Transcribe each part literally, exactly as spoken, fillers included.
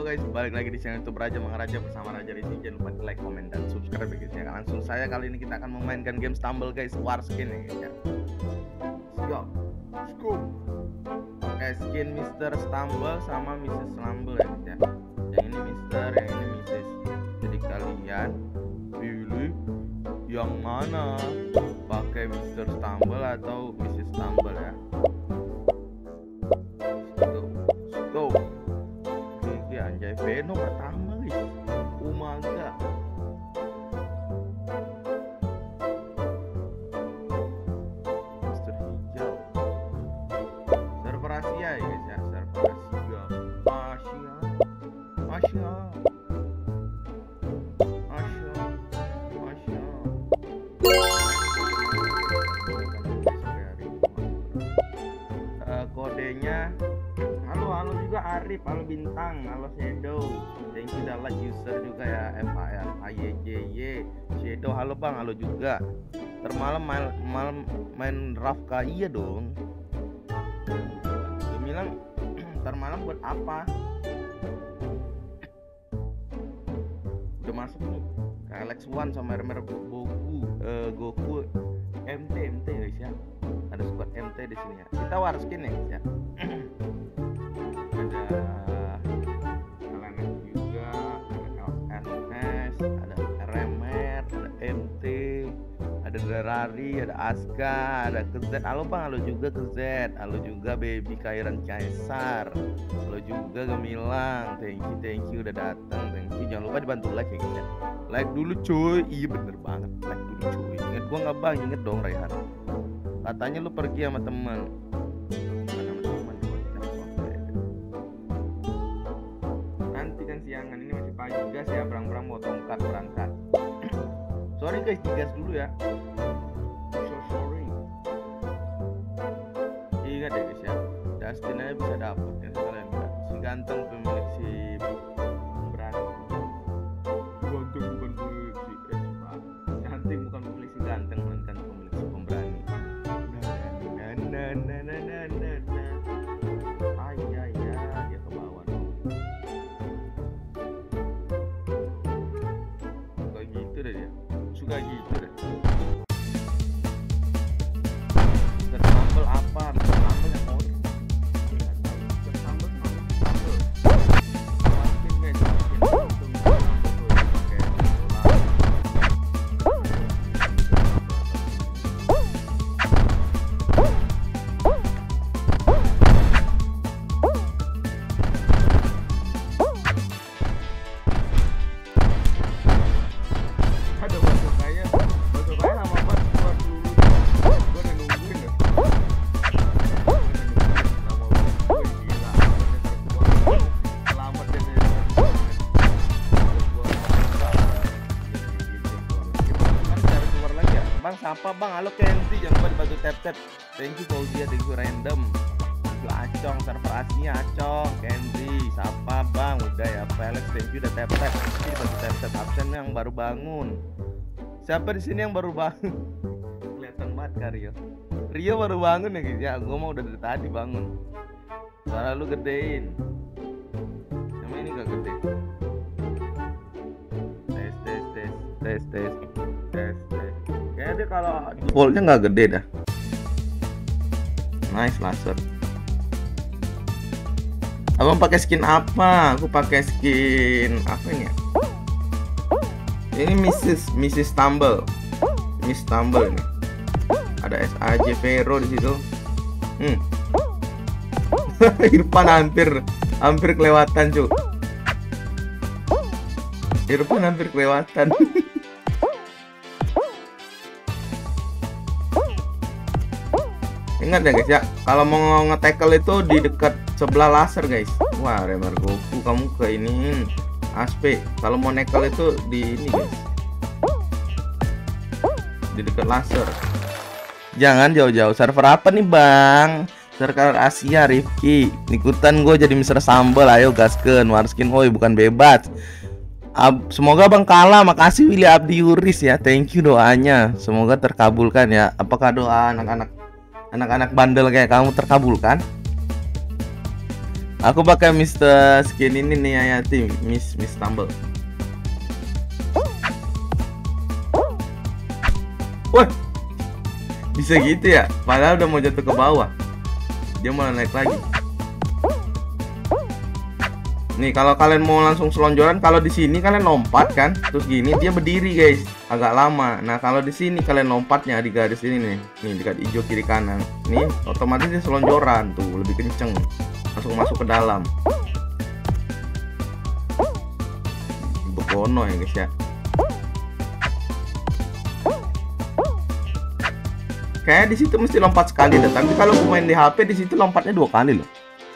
guys, balik lagi di channel YouTube Raja Mangaraja bersama Raja Rizky. Jangan lupa di like, comment, dan subscribe ya guys ya. Langsung saya kali ini kita akan memainkan game Stumble guys, War Skin ya guys ya. Let's go, let's go. Pakai skin mister Stumble sama missus Stumble ya guys ya. Yang ini mister, yang ini missus. Jadi kalian pilih yang mana, pakai mister Stumble atau missus Stumble ya. Anjay, Veno pertama guys, Umaga. Mister Hijau. Server Asia ya guys ya, server Asia. Asia, Asia, Asia, Asia. Uh, kodenya halo halo juga Arif, halo Bintang, halo Shadow, thank you udah like user juga ya, F A R A Y J Y. Shadow halo bang, halo juga. Termalam main malam main Rafka, iya dong. Gemilang termalam buat apa? Udah masuk nih ke Alex One sama Remer Goku, uh, Goku M T M T guys ya. Ada squad M T di sini ya. Kita war skin ya guys ya. Ada Kalanet juga, ada L S S, ada Remer, ada M T, ada Derari, ada Aska, ada ke Z. Halo bang, halo juga ke Z, halo juga Baby Kairan Kaisar, halo juga Gemilang, thank you thank you udah datang, thank you. Jangan lupa dibantu like ya guys ya. Like dulu cuy, iya bener banget, like dulu cuy. Ingat gua nggak bang, inget dong Rehan. Katanya lu pergi sama teman. Siangan ini masih pagi, gas ya, berang-berang mau tongkat berangkat. Sorry guys, digas dulu ya. So sorry. Ingat ya guys ya, Dustin aja bisa dapet ya kalian enggak. Si ganteng pemilik si pemberani. Ganteng bukan pemilik si Espa. Cantik bukan pemilik si ganteng, melainkan pemilik si pemberani. Nah, nah, nah, nah, nah, nah, nah. Ayah ya, dia ke bawah. Suka gitu deh. Bersambel apa? Bersambel yang mau. Bersambel sambel. Makin guys, makin. Bang, siapa bang? Halo Kenzi, jangan lupa dibantu tap-tap. Thank you Fauzia, thank you Random, thank you Acong, server Asia Acong, Kenzi, siapa bang? Udah ya, Felix, thank you udah tap-tap. Ini dibantu tap-tap, absen yang baru bangun. Siapa di sini yang baru bangun? Kelihatan banget kak Rio. Rio baru bangun ya guys ya, gue mau udah dari tadi bangun. Suara lu gedein. Sama ini gak gede. Tes tes tes tes tes tes tes. Kayaknya dia kalau defaultnya nggak gede dah. Nice laser. Abang pakai skin apa? Aku pakai skin apa ini ya? Ini missus missus Stumble. Miss Stumble ini. Ada S A J Vero di situ. Hmm. Irfan hampir hampir kelewatan cuy. Irfan hampir kelewatan. Ingat ya guys ya, kalau mau nge-tackle itu di dekat sebelah laser guys. Wah, Remer Goku kamu ke ini Aspe. Kalau mau nekel itu di ini guys, di dekat laser. Jangan jauh-jauh. Server apa nih bang? Server Asia Rifki. Ikutan gue jadi mister Sambal. Ayo gaskeun Warskin. Oi bukan bebas. Ab, semoga bang kalah. Makasih Willy Abdi Yuris ya. Thank you doanya. Semoga terkabulkan ya. Apakah doa anak-anak anak-anak bandel kayak kamu terkabulkan? Aku pakai Mister Skin ini nih Hayati, Miss Miss Tumble. Wah, bisa gitu ya? Padahal udah mau jatuh ke bawah, dia malah naik lagi. Nih kalau kalian mau langsung selonjoran, kalau di sini kalian lompat kan, terus gini dia berdiri guys, agak lama. Nah kalau di sini kalian lompatnya di garis ini nih, nih dekat hijau kiri kanan, nih otomatis dia selonjoran tuh, lebih kenceng, langsung masuk ke dalam. Begono ya guys ya. Kayak di situ mesti lompat sekali deh, tapi kalau main di H P di situ lompatnya dua kali loh.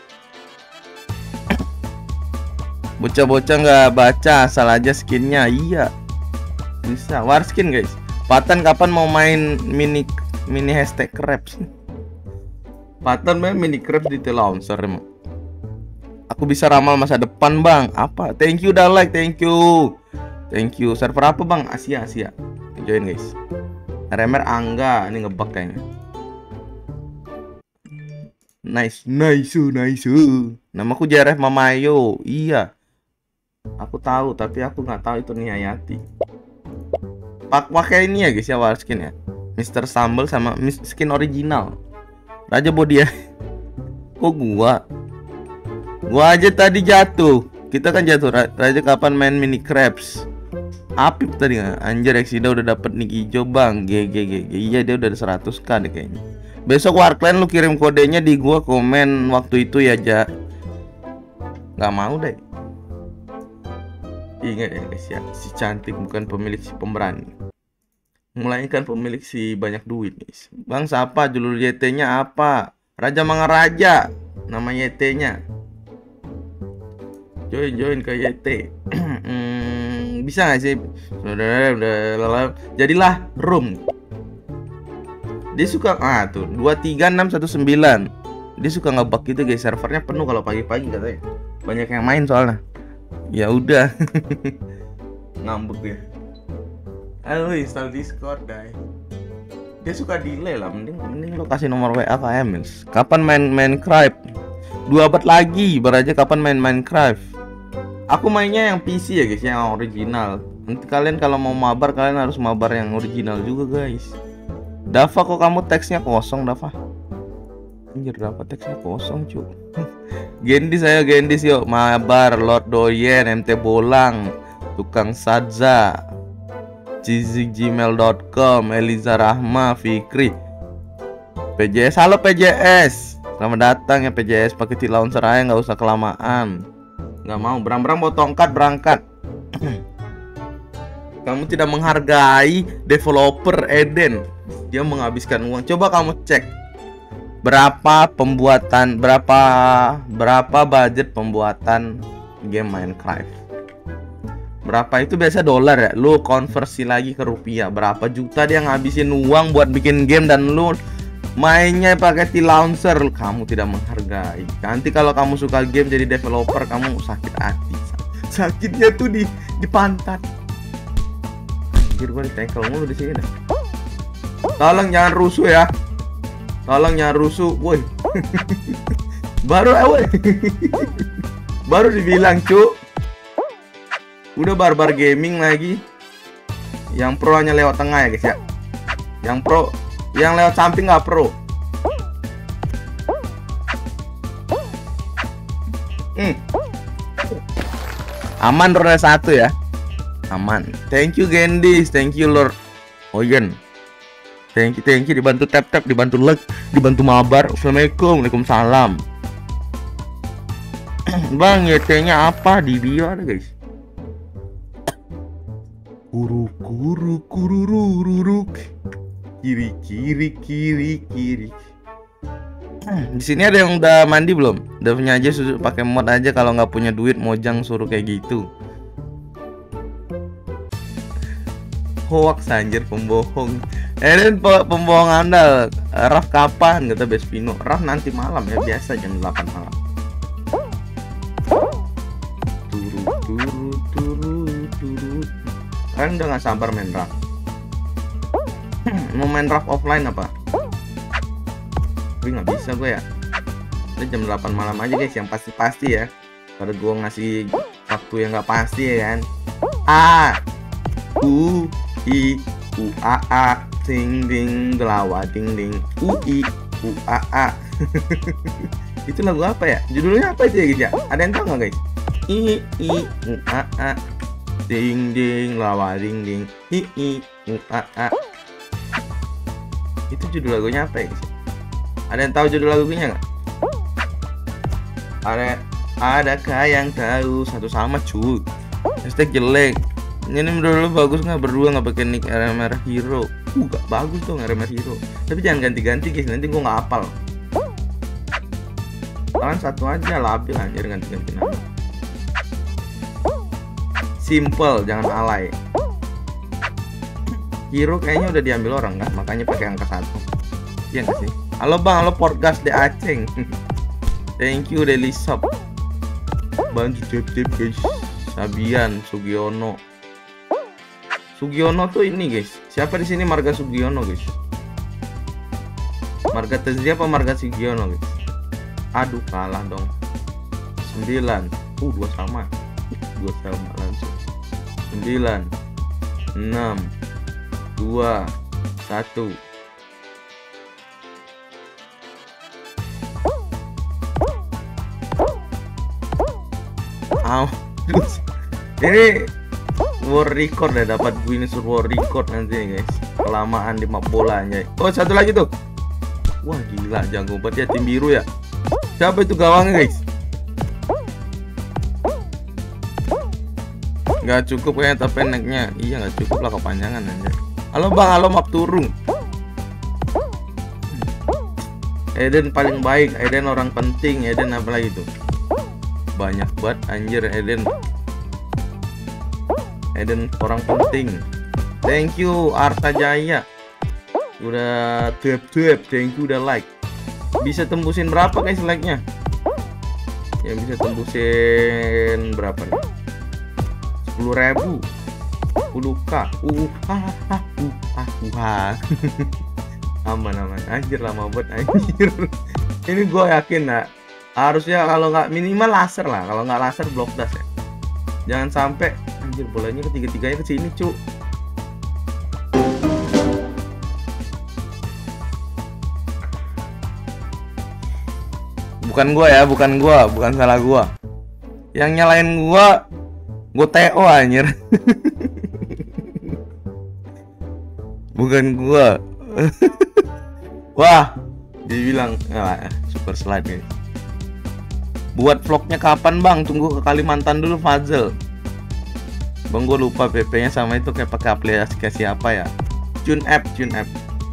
Bocah-bocah nggak baca, asal aja skinnya. Iya, bisa war skin guys. Patan kapan mau main mini mini hashtag crabs? Patan main mini crabs di T-Launcher emang. Aku bisa ramal masa depan bang. Apa? Thank you udah like, thank you, thank you. Server apa bang? Asia Asia. Join guys. Remer Angga, ini ngebug kayaknya. Nice, nice, nice. Namaku J R F Mamayo. Iya, aku tahu, tapi aku nggak tahu itu nih Hayati. Pak pakai ini ya guys ya, war skin ya. Mister Sambal sama skin original. Raja body ya. Kok gua? Gua aja tadi jatuh. Kita kan jatuh. Raja kapan main mini crabs? Apip tadi nggak? Anjir, Exida udah dapet nick hijau bang. G G G G. Iya dia udah ada seratus k deh kayaknya. Besok Warclan lu kirim kodenya di gua komen waktu itu ya Ja. Gak mau deh. Ingat ya guys ya, si cantik bukan pemilik si pemberani, melainkan pemilik si banyak duit guys. Bang siapa? Judul Y T-nya apa? Raja Mangaraja nama Y T-nya. Join join ke Y T. hmm, bisa nggak sih? Udah udah jadilah room. Dia suka ah tuh dua tiga enam satu sembilan. Dia suka ngebug gitu guys, servernya penuh kalau pagi-pagi katanya. Banyak yang main soalnya. Ya udah. Ngambek ya. Ayo install Discord guys. Dia suka delay lah, mending mending lo kasih nomor W A ke Emils. Kapan main Minecraft? Dua abad lagi, baru aja kapan main Minecraft. Aku mainnya yang P C ya guys, yang original. Nanti kalian kalau mau mabar kalian harus mabar yang original juga guys. Dava kok kamu teksnya kosong Dava? Anjir Dava teksnya kosong cu. Gendis ayo Gendis yuk mabar. Lord Doyen, M T Bolang, Tukang Sadza, cizik gmail dot com, Eliza Rahma, Fikri, P J S. Halo P J S, selamat datang ya P J S. Pakai T-Launcher aja nggak usah kelamaan. Nggak mau berang-berang bawa tongkat berangkat. Kamu tidak menghargai developer Eden. Dia menghabiskan uang. Coba kamu cek berapa pembuatan, berapa berapa budget pembuatan game Minecraft. Berapa itu biasa dolar ya. Lu konversi lagi ke rupiah. Berapa juta dia ngabisin uang buat bikin game dan lu mainnya pakai T-Launcher. Kamu tidak menghargai. Nanti kalau kamu suka game jadi developer kamu sakit hati. Sakitnya tuh di di pantat. Anjir gua ditengkel mulu di sini dah. Tolong jangan rusuh ya. Tolong jangan rusuh, woi. Baru eh, woi. Baru dibilang, Cuk. Udah barbar gaming lagi. Yang pro hanya lewat tengah ya, guys ya. Yang pro, yang lewat samping nggak pro. Hmm. Aman roda satu ya. Aman. Thank you Gendis, thank you Lord Oyen. Thank you, thank you, dibantu tap-tap, dibantu like, dibantu mabar. Assalamualaikum, waalaikumsalam. Bang, Y T-nya apa? Di bio ada guys. Kuru kuru kururururuk. Kiri kiri kiri kiri. Di sini ada yang udah mandi belum? Udah punya aja, susu pakai mod aja. Kalau nggak punya duit mojang suruh kayak gitu. Hoax anjir, pembohong. Eh dan pembohong anda. Raf kapan? Kata Bespino. Raf nanti malam ya, biasa jam delapan malam. Turu turu turu turu. Kan udah gak sabar main Raf. Mau main Raf offline apa? Tapi nggak bisa gue ya. Ini jam delapan malam aja guys, yang pasti-pasti ya. Pada gua ngasih waktu yang nggak pasti ya kan. A U I U A A ding ding gelawa ding ding U I U A A. Itu lagu apa ya? Judulnya apa itu ya guys ya? Ada yang tahu nggak guys? I I U A A ding ding lawa ding ding I I U A A. Itu judul lagunya apa ya guys? Ada yang tahu judul lagunya nggak? Ada adakah yang tahu? Satu sama cuy. Hashtag jelek. Ini menurut lo bagus nggak berdua nggak pakai nick R M R Hero? Uh, gak bagus tuh R M R Hero. Tapi jangan ganti-ganti guys, nanti gua nggak hafal. Kalian satu aja labil anjir, ganti-ganti nama. Simple, jangan alay. Hero kayaknya udah diambil orang kan, makanya pakai angka satu. Iya nggak sih? Halo bang, halo podcast de Aceng. Thank you Daily Shop. Bantu tip-tip guys. Sabian Sugiono. Sugiono tuh ini guys. Siapa di sini marga Sugiono guys? Marga Tezri apa marga Sugiono guys? Aduh kalah dong. Sembilan. Uh dua sama. Dua sama langsung. Sembilan. Enam. Dua. Satu. Aw. Ini war record ya, dapat Guinness World Record nanti guys. Kelamaan di map bola aja. Oh satu lagi tuh. Wah gila, jago banget ya tim biru ya. Siapa itu gawangnya guys? Gak cukup kayaknya tapi pendeknya. Iya gak cukup lah, kepanjangan aja. Halo bang, halo map turung. Eden paling baik, Eden orang penting. Eden apa lagi tuh? Banyak banget anjir Eden. Eden orang penting. Thank you Arta Jaya. Udah tap-tap, thank you udah like. Bisa tembusin berapa guys like-nya? Ya bisa tembusin berapa nih? sepuluh ribu. sepuluh k. Uh, ah, ah, uh, ah, uh, ah. Aman aman. Anjir lama banget anjir. Ini gue yakin nah. Harusnya kalau nggak minimal laser lah. Kalau nggak laser block dash ya. Jangan sampai anjir bolanya ketiga-tiganya ke sini, cu. Bukan gua ya, bukan gua, bukan salah gua. Yang nyalain gua gua T O anjir. Bukan gua. Wah, dibilang ah, super slide guys. Buat vlognya kapan bang? Tunggu ke Kalimantan dulu Fazel. Bang gue lupa P P-nya sama itu kayak pakai aplikasi apa ya? Tune app, Tune app.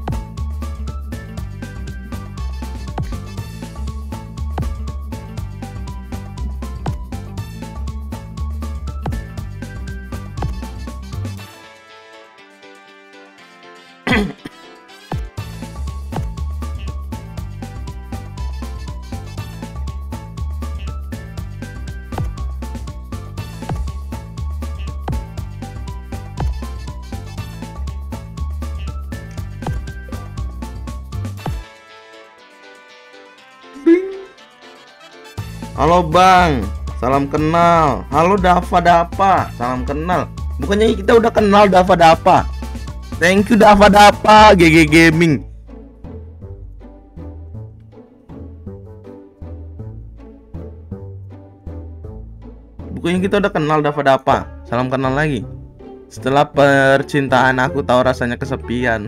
Halo bang, salam kenal. Halo Dava Dapa, salam kenal. Bukannya kita udah kenal Dava Dapa? Thank you Dava Dapa, G G Gaming. Bukannya kita udah kenal Dava Dapa? Salam kenal lagi. Setelah percintaan aku tahu rasanya kesepian.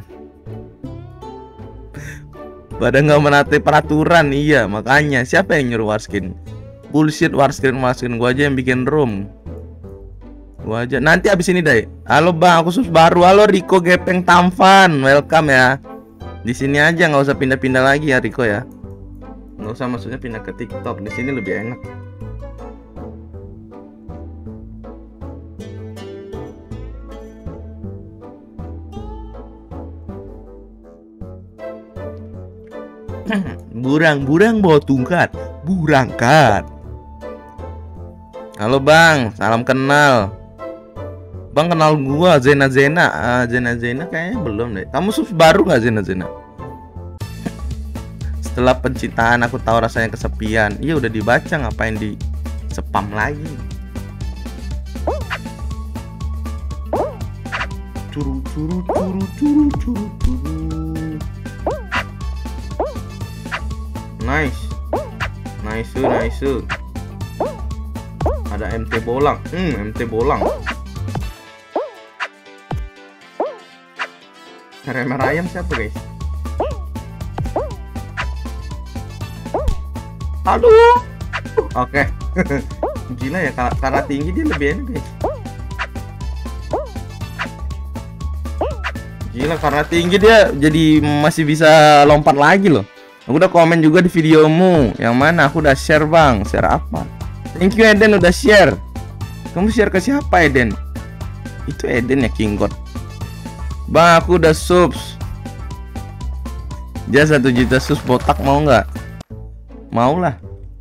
Pada nggak menaati peraturan, iya makanya siapa yang nyuruh Warskin? Bullshit Warskin, Warskin gua aja yang bikin room. Gua aja. Nanti abis ini deh. Halo bang, aku sus baru. Halo Riko Gepeng Tamfan, welcome ya. Di sini aja, nggak usah pindah-pindah lagi ya Riko ya. Nggak usah maksudnya pindah ke TikTok. Di sini lebih enak. Burang-burang bawa tungkat, burangkat. Halo bang, salam kenal. Bang kenal gua Zena Zena, uh, Zena Zena kayaknya belum deh. Kamu sub baru nggak Zena Zena? Setelah pencintaan aku tahu rasanya kesepian. Iya udah dibaca, ngapain di spam lagi? Curu curu curu curu curu curu. Nice. Nice, nice. Ada M T bolang. Hmm, M T bolang. Remer ayam siapa, guys? Aduh. Oke. Gila ya, karena tinggi dia lebih enak, guys. Gila, karena tinggi dia jadi masih bisa lompat lagi loh. Aku udah komen juga di videomu. Yang mana aku udah share, Bang. Share apa? Thank you Eden udah share. Kamu share ke siapa, Eden? Itu Eden ya, King God. Bang, aku udah subs. Dia satu juta subs botak, mau nggak? Mau lah.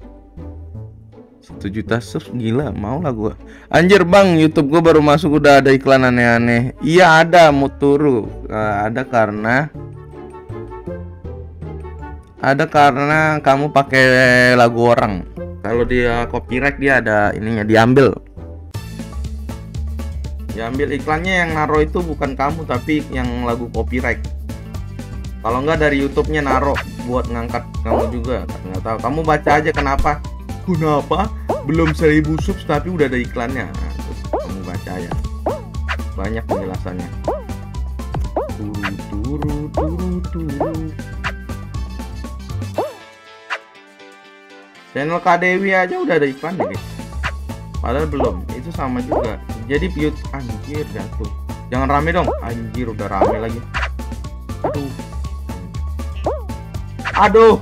Satu juta subs, gila, mau lah gua. Anjir Bang, YouTube gua baru masuk udah ada iklan aneh-aneh. Iya ada, mau turu. Uh, ada karena Ada karena kamu pakai lagu orang. Kalau dia copyright dia ada ininya, diambil. Diambil iklannya, yang naro itu bukan kamu tapi yang lagu copyright. Kalau enggak dari YouTube-nya naro buat ngangkat kamu juga. Nggak tahu. Kamu baca aja kenapa? Kenapa? Belum seribu subs tapi udah ada iklannya. Nah, kamu baca ya. Banyak penjelasannya. Turu turu turu turu. Channel Kak Dewi aja udah ada iklan ya, guys. Padahal belum. Itu sama juga. Jadi view anjir jatuh. Jangan rame dong. Anjir udah rame lagi. Aduh. Aduh.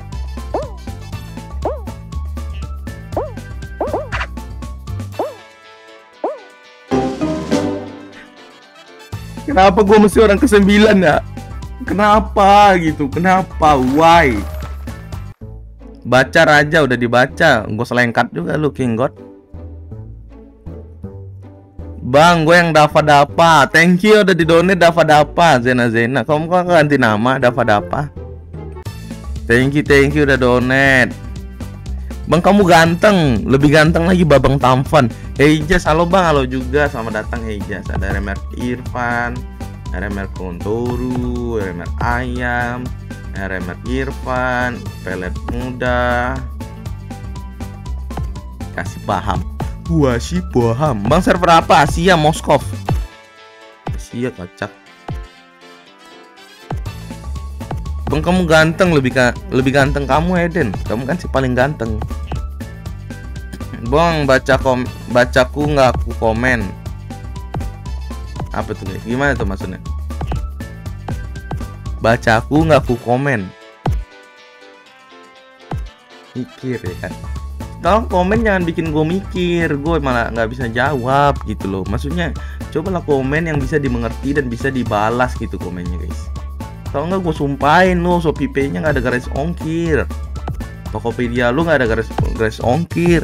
Kenapa gue mesti orang kesembilan ya? Kenapa gitu? Kenapa? Why? Baca raja udah dibaca. Gue selengkat juga lu, King God. Bang, gue yang Dava Dapa. Thank you udah didonate Dava Dapa. Zena Zena. Kamu kok ganti nama Dava Dapa? Thank you, thank you udah donate. Bang, kamu ganteng. Lebih ganteng lagi Babang Tampan. Heijas, halo Bang, halo juga. Selamat datang Heijas. Ada R M R Irfan, R M R Kontoru, R M R Ayam, R M R Irfan, Pelet Muda. Kasih paham. Gua sih paham. Bang, server apa? Asia, Moskov. Asia kocak. Bang, kamu ganteng, lebih ka lebih ganteng kamu Eden. Kamu kan si paling ganteng. Bang, baca kom bacaku nggak aku komen. Apa tuh guys? Gimana tuh maksudnya? Bacaku nggak aku komen. Mikir ya kan. Tolong komen, jangan bikin gue mikir. Gue malah nggak bisa jawab gitu loh. Maksudnya cobalah komen yang bisa dimengerti dan bisa dibalas gitu komennya guys. Kalau nggak gue sumpahin lo, Shopee Pay-nya nggak ada garis ongkir. Tokopedia lu nggak ada garis garis ongkir.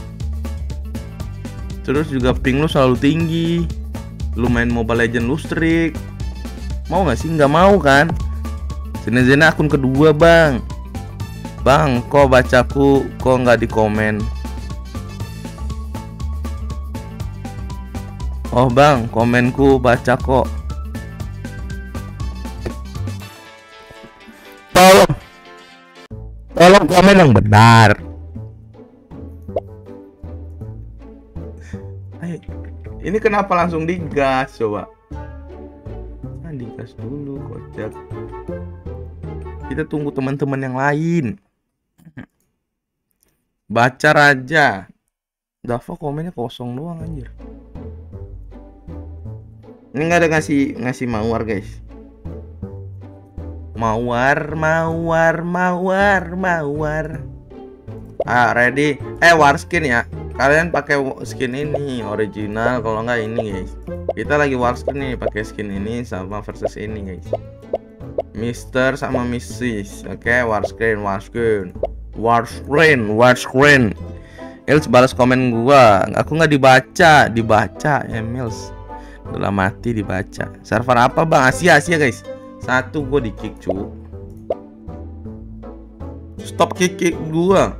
Terus juga ping lu selalu tinggi. Lu main Mobile Legends lu streak. Mau nggak sih? Nggak mau kan? Zena-Zena akun kedua bang. Bang, kok bacaku kok nggak di komen? Oh bang, komenku baca kok. Tolong, tolong komen yang benar. Hai, ini kenapa langsung digas coba? Nah, digas dulu kocak. Kita tunggu teman-teman yang lain. Baca raja. Dava komennya kosong doang anjir. Ini nggak ada ngasih ngasih mawar guys. Mawar, mawar, mawar, mawar. Ah ready. Eh war skin ya. Kalian pakai skin ini original, kalau nggak ini guys. Kita lagi war skin nih, pakai skin ini sama versus ini guys. Mister sama Missis. Oke, okay, war screen, war screen. War screen, war screen. Emils balas komen gua. Aku nggak dibaca, dibaca Emils. Udah mati dibaca. Server apa bang? Asia, Asia guys. Satu gua di kick cu. Stop kick-kick gua.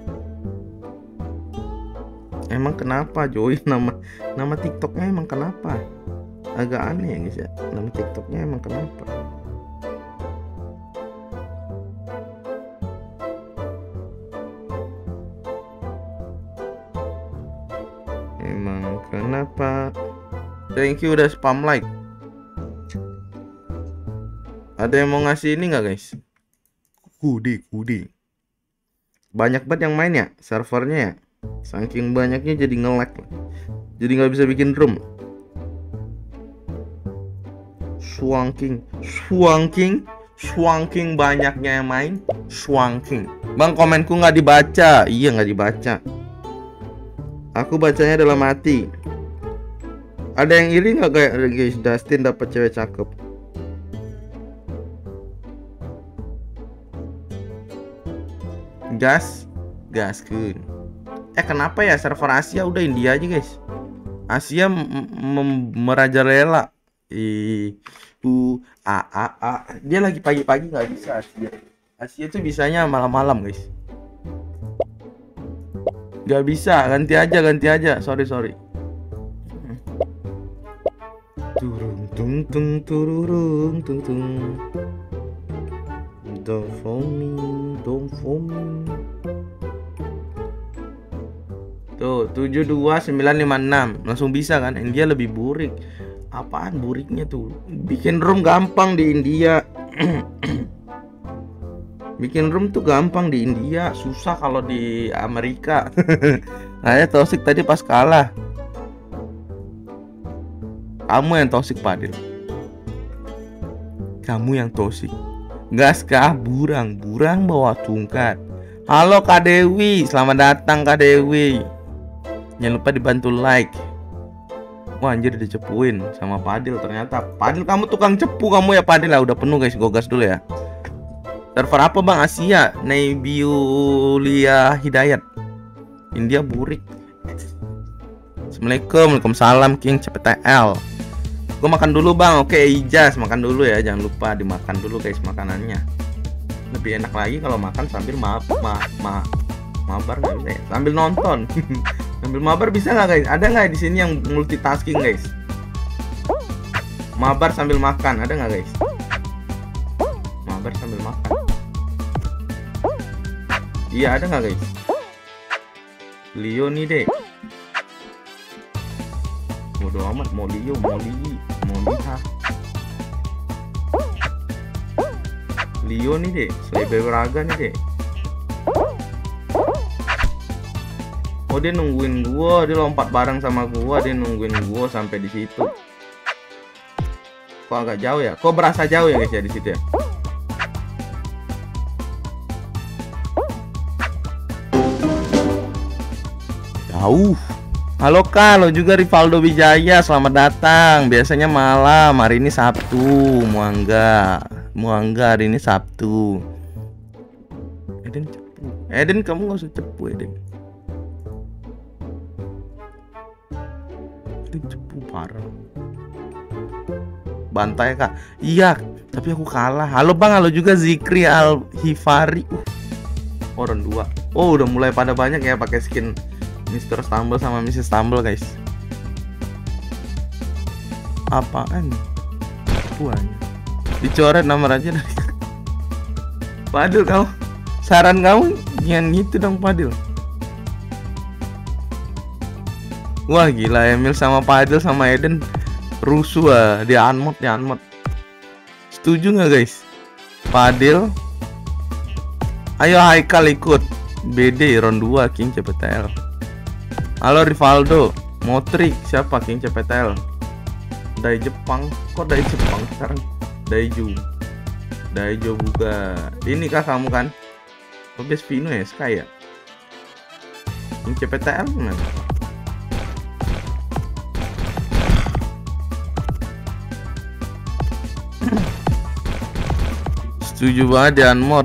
Emang kenapa Joy? Nama nama TikToknya emang kenapa? Agak aneh ya guys ya. Nama TikToknya emang kenapa? Emang kenapa? Thank you udah spam like. Ada yang mau ngasih ini nggak guys? Kudi, kudi. Banyak banget yang main ya servernya ya. Saking banyaknya jadi nge-lag. Jadi nggak bisa bikin room. Swanking, swanking, swanking banyaknya yang main. Swanking. Bang, komenku nggak dibaca. Iya nggak dibaca. Aku bacanya dalam hati. Ada yang iri nggak kayak guys? Dustin dapat cewek cakep. Gas, gas kun. Eh kenapa ya server Asia udah India aja guys? Asia merajalela. I u a a a. Dia lagi pagi-pagi nggak bisa Asia. Asia tuh bisanya malam-malam guys. Gak bisa, ganti aja, ganti aja. Sorry, sorry. Turung tung tung turung tung tung. Don't for me, don't for me. Tuh, tujuh dua sembilan lima enam. Langsung bisa kan? India lebih burik. Apaan buriknya tuh? Bikin room gampang di India. Bikin room tuh gampang di India, susah kalau di Amerika. Nah ya toxic tadi pas kalah. Kamu yang toxic Padil. Kamu yang toxic. Gas kah burang, burang bawa tungkat. Halo Kak Dewi, selamat datang Kak Dewi. Jangan lupa dibantu like. Wah anjir dicepuin sama Padil ternyata. Padil kamu tukang cepu kamu ya Padil lah. Udah penuh guys, gue gas dulu ya. Server apa bang? Asia. Nebiulia Hidayat. India burik. Assalamualaikum. Waalaikumsalam King C P T L. Gue makan dulu bang. Oke Ijaz makan dulu ya. Jangan lupa dimakan dulu guys makanannya. Lebih enak lagi kalau makan sambil ma ma ma mabar nggak bisa ya? Sambil nonton. Sambil mabar bisa nggak guys? Ada nggak di sini yang multitasking guys? Mabar sambil makan ada nggak guys? Mabar sambil makan. Iya ada nggak guys? Leo nih deh. Bodo amat mau Leo mau Li mau Liha. Leo nih deh, Slebe Braga nih deh. Oh dia nungguin gua, dia lompat bareng sama gua, dia nungguin gua sampai di situ. Kok agak jauh ya? Kok berasa jauh ya guys ya di situ ya? Jauh. Halo Kak, lo juga Rivaldo Wijaya, selamat datang. Biasanya malam, hari ini Sabtu. Muangga, Muangga hari ini Sabtu. Eden cepu. Eden kamu nggak usah cepu Eden. Eden cepu parah. Bantai Kak. Iya, tapi aku kalah. Halo Bang, halo juga Zikri Al Hifari. Uh, orang dua. Oh udah mulai pada banyak ya pakai skin Mister Stumble sama Missus Stumble guys. Apaan? Buahnya dicoret nomor aja dari Padil kamu. Saran kamu jangan gitu dong Padil. Wah gila Emil sama Padil sama Eden rusuh ah. Di unmod, di unmod. Setuju nggak guys? Padil. Ayo Haikal ikut. B D round dua King C P T L. Halo Rivaldo, Motrik siapa King C P T L? Dari Jepang, kok dari Jepang sekarang? Daiju, Daijo juga. Ini kah kamu kan? Obes Vino ya, Sky ya? King C P T L mana? Setuju banget jangan mod.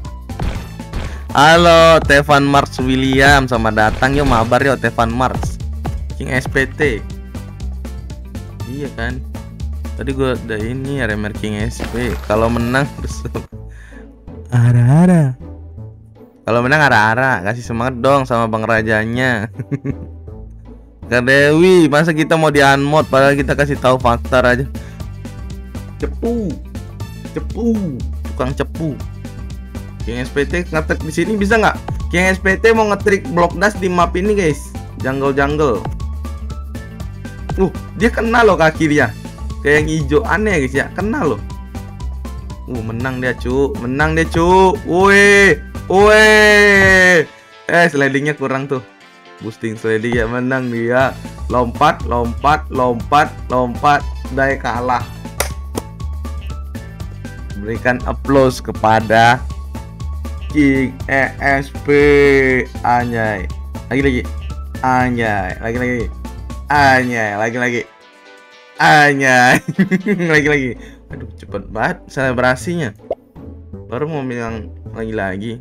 Halo Tevan Mars William, selamat datang yo mabar yo Tevan Mars King S P T. Iya kan? Tadi gue udah ini R M R King S P. Kalau menang terus ada-ada. Kalau menang ara-ara, kasih semangat dong sama Bang Rajanya. Kak Dewi, masa kita mau di unmod padahal kita kasih tahu fakta aja. Cepu. Cepu, tukang cepu. King S P T ngetek di sini bisa nggak? King S P T mau ngetrik block dash di map ini, guys. Jungle-jungle. Uh, dia kena loh kaki dia. Kayak yang hijau aneh, guys ya. Kena loh. Uh, menang dia, cu. Menang dia, cu. Woi. Woi, eh slidingnya kurang tuh. Boosting sliding ya, menang dia. Lompat, lompat, lompat, lompat. Udah kalah. Berikan applause kepada King E S P. Anjay. Lagi lagi. Anjay. Lagi lagi. Anjay. Lagi lagi. Anjay. Lagi lagi. Aduh, cepet banget selebrasinya. Baru mau bilang lagi-lagi.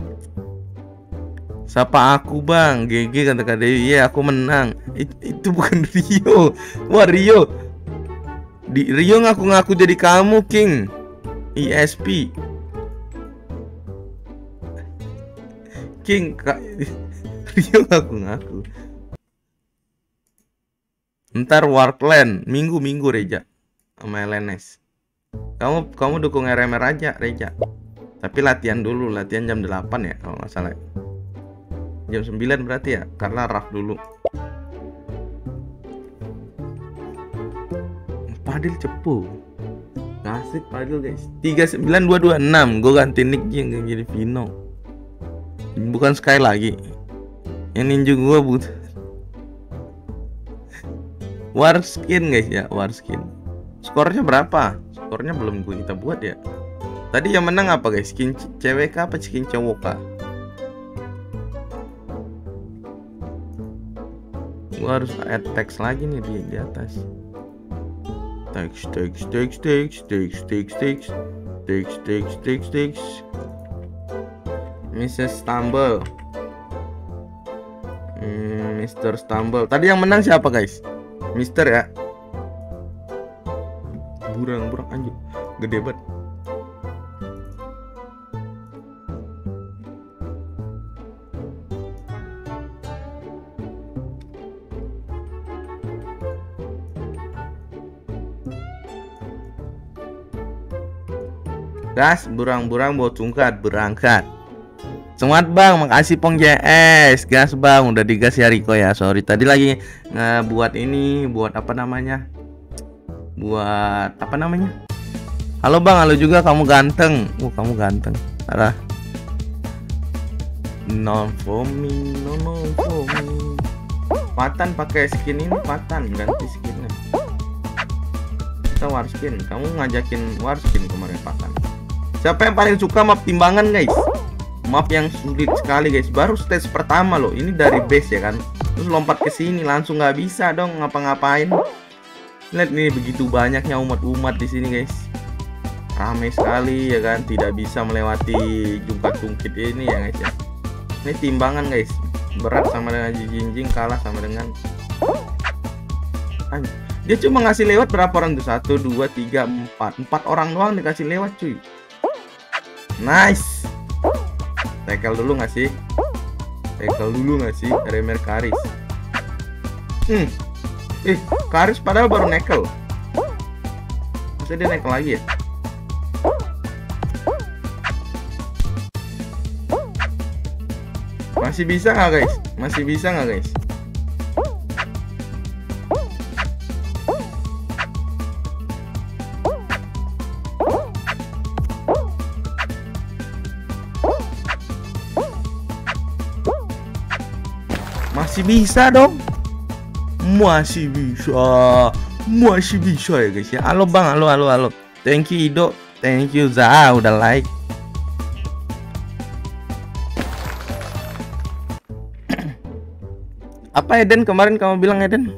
Siapa aku bang? G G kata Kak Dewi. Iya aku menang. It, itu bukan Rio. Wah Rio. Di Rio ngaku-ngaku jadi kamu King E S P. King Kak Rio ngaku-ngaku. Ntar Warclan minggu-minggu Reja sama L N S. Kamu kamu dukung R M R aja Reja. Tapi latihan dulu, latihan jam delapan ya kalau nggak salah. Jam sembilan berarti ya, karena raf dulu. Padil cepu. Asik Padil guys. tiga sembilan dua dua enam. Gue ganti nick yang jadi Vino. Bukan Sky lagi. Yang ninja gue butuh Warskin guys ya, Warskin. Skornya berapa? Skornya belum gue kita buat ya. Tadi yang menang apa guys? Skin cewek kah apa skin cowok kah? Gua harus add text lagi nih di, di atas. Text, text, text, text, text, text, text, text, text, text, text. Missus Stumble, hmm, Mister Stumble. Tadi yang menang siapa guys? Mister ya. Burang, burang anjir, gede banget. Gas, burang-burang bawa tungkat berangkat. Semangat bang, makasih Pong J S. Gas bang, udah digas ya Riko ya. Sorry tadi lagi ngebuat ini, buat apa namanya? Buat apa namanya? Halo bang, halo juga kamu ganteng. Oh kamu ganteng. Arah. Non for me, no no for me. Patan pakai skin ini, Patan ganti skinnya. Kita Warskin, kamu ngajakin Warskin kemarin Patan. Siapa yang paling suka map timbangan guys? Map yang sulit sekali guys. Baru stage pertama loh. Ini dari base ya kan. Terus lompat ke sini langsung nggak bisa dong ngapa-ngapain. Lihat nih begitu banyaknya umat-umat di sini guys. Ramai sekali ya kan. Tidak bisa melewati jungkat-jungkit ini ya guys ya. Ini timbangan guys. Berat sama dengan Jinjing, kalah sama dengan Anjir. Dia cuma ngasih lewat berapa orang tuh? Satu, dua, tiga, empat. Empat orang doang dikasih lewat cuy. Nice. Tackle dulu nggak sih? Tackle dulu nggak sih? Remer Karis. Hmm. Eh, Karis padahal baru nekel. Masa dia nekel lagi ya? Masih bisa nggak guys? Masih bisa nggak guys? Masih bisa dong. Masih bisa. Masih bisa ya guys ya. Halo bang, halo halo halo. Thank you Ido. Thank you Za udah like. Apa Eden kemarin kamu bilang Eden?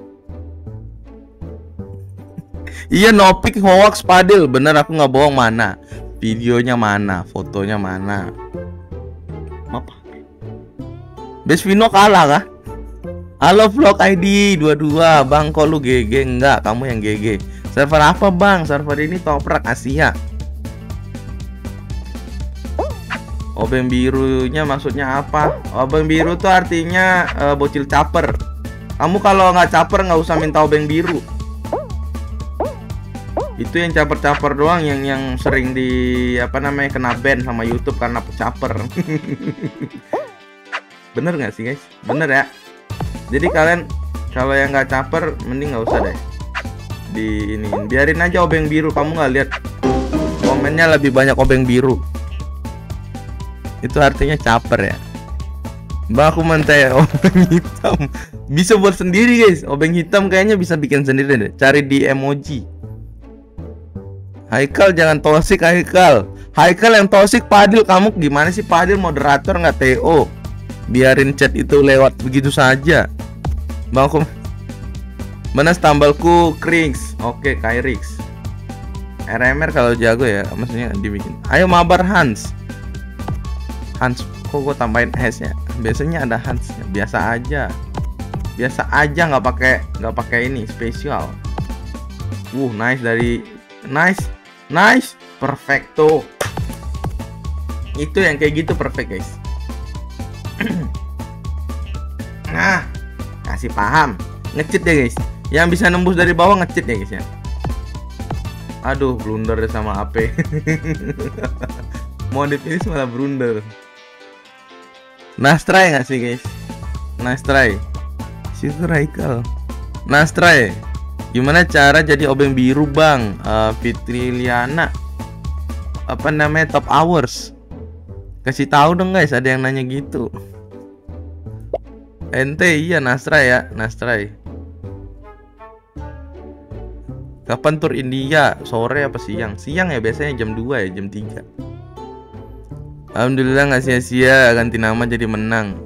Iya Nopik hoax Padil. Bener aku nggak bohong, mana videonya, mana fotonya, mana apa? Besvino kalah kah? Halo vlog I D dua puluh dua. Bang kok lu G G? Enggak, kamu yang G G. Server apa bang? Server ini toprak Asia. Obeng birunya maksudnya apa? Obeng biru tuh artinya uh, bocil caper. Kamu kalau nggak caper nggak usah minta obeng biru. Itu yang caper-caper doang yang yang sering di apa namanya kena ban sama YouTube karena caper. Bener nggak sih guys? Bener ya. Jadi kalian kalau yang nggak caper mending nggak usah deh di ini. Biarin aja obeng biru. Kamu nggak lihat komennya lebih banyak obeng biru. Itu artinya caper ya. Mbak aku mantai obeng hitam. Bisa buat sendiri guys. Obeng hitam kayaknya bisa bikin sendiri deh. Cari di emoji. Haikal jangan toxic Haikal. Haikal yang toxic Padil. Kamu gimana sih Padil, moderator nggak T O? Biarin chat itu lewat begitu saja. Mbak aku mana stumbalku Krings. Oke Kairix. R M R kalau jago ya. Maksudnya dibikin. Ayo mabar Hans. Hans, kok gue tambahin S ya? Biasanya ada Hans, biasa aja, biasa aja nggak pakai nggak pakai ini spesial. Uh, nice dari nice, nice, perfecto. Itu yang kayak gitu perfect guys. Nah, kasih paham, ngecheat deh guys. Yang bisa nembus dari bawah ngecheat ya guys ya. Aduh, blunder sama A P. Modif ini malah blunder. Nice try nggak sih guys? Nice try. Situ Raikal. Nice try. Gimana cara jadi obeng biru bang? Uh, Fitri Liana. Apa namanya top hours? Kasih tahu dong guys. Ada yang nanya gitu. Ente iya nice try ya. Nice try. Kapan tur India? Sore apa siang? Siang ya biasanya jam dua ya, jam tiga. Alhamdulillah nggak sia-sia ganti nama jadi menang.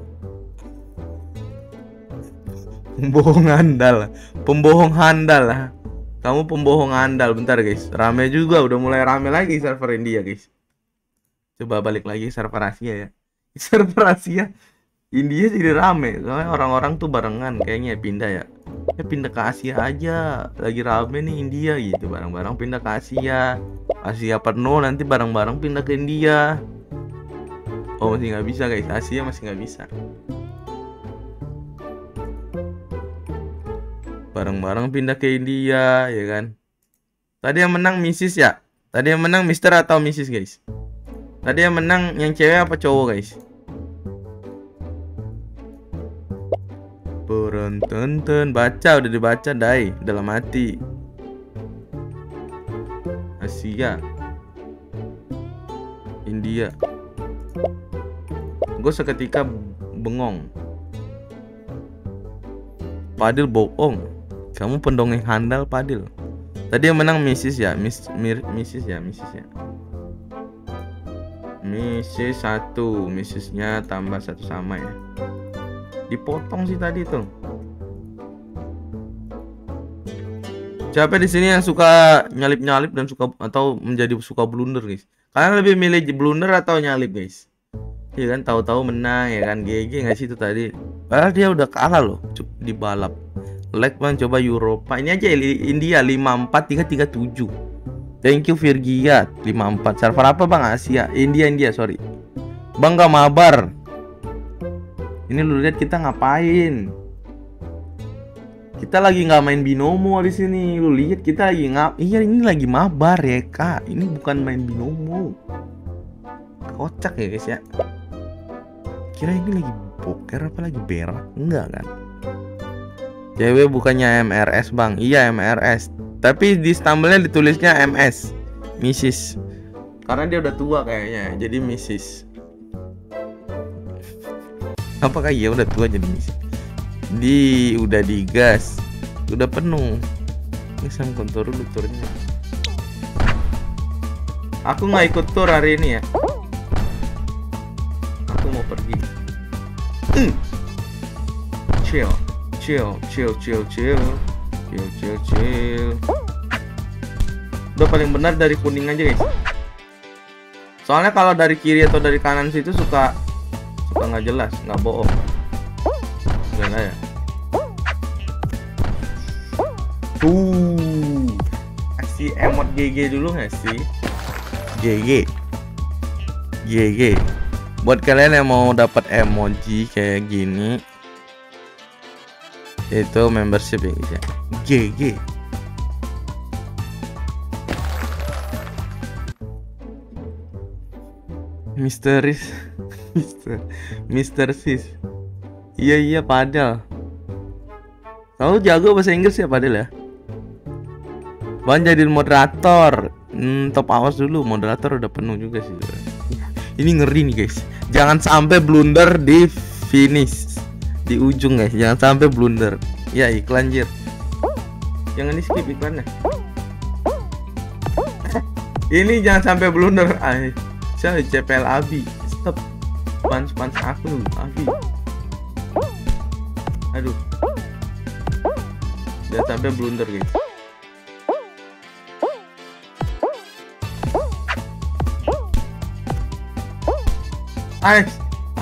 Pembohong handal, pembohong handal lah. Kamu pembohong handal. Bentar guys, rame juga, udah mulai rame lagi server India guys. Coba balik lagi server Asia ya. Server Asia India jadi rame, soalnya orang-orang tuh barengan kayaknya pindah ya. Ya pindah ke Asia aja, lagi rame nih India gitu, bareng-bareng pindah ke Asia. Asia penuh nanti bareng-bareng pindah ke India. Oh masih nggak bisa guys, Asia masih nggak bisa. Bareng-bareng pindah ke India ya kan. Tadi yang menang Missis ya. Tadi yang menang Mister atau Missis guys. Tadi yang menang yang cewek apa cowok guys? Berontonton baca udah dibaca dai dalam hati. Asia, India. Gue seketika bengong. Padil bohong. Kamu pendongeng handal Padil. Tadi yang menang Missis ya, Miss Mir, Missis ya, Missis ya. Missis satu, Missisnya tambah satu sama ya. Dipotong sih tadi tuh. Siapa di sini yang suka nyalip-nyalip dan suka atau menjadi suka blunder guys? Kalian lebih milih blunder atau nyalip guys? Iya kan, tahu-tahu menang ya kan, G G nggak sih itu tadi? Padahal dia udah kalah loh di balap. Like bang, coba Eropa. Ini aja India lima empat tiga tiga tujuh. Thank you Virgia lima empat. Server apa bang? Asia. India India sorry. Bang gak mabar. Ini lu lihat kita ngapain? Kita lagi nggak main binomo di sini. Lu lihat kita lagi ngap. Iya ini lagi mabar ya kak. Ini bukan main binomo. Kocak ya guys ya. Kira ini lagi poker apa lagi berak? Enggak kan? Cewek bukannya M R S bang. Iya M R S. Tapi di stumble-nya ditulisnya M S Missis. Karena dia udah tua kayaknya. Jadi Missis. Apakah iya udah tua jadi Missis? Di udah digas. Udah penuh. Ini sama kontur dulu turnya. Aku nggak ikut tur hari ini ya. Aku mau pergi. Mm. Chill, chill, chill, chill, chill, chill, chill, chill. Udah paling benar dari kuning aja guys. Soalnya kalau dari kiri atau dari kanan situ suka suka nggak jelas, nggak bohong. Gimana ya? Tuh, kasih emot G G dulu nggak sih? G G, G G. Buat kalian yang mau dapat emoji kayak gini, itu membership ya guys ya. G G. Misteris, Mister, Mister Sis. Iya iya padahal. Kamu jago bahasa Inggris ya padahal ya. Bang jadi moderator. Hmm, top awas dulu, moderator udah penuh juga sih. Ini ngeri nih guys. Jangan sampai blunder di finish, di ujung guys. Jangan sampai blunder. Ya iklan jir. Jangan di skip iklannya. Ini jangan sampai blunder. Ay, saya C P L Abi. Stop. Pans pans aku dulu Abi. Aduh. Jangan sampai blunder guys. Ais.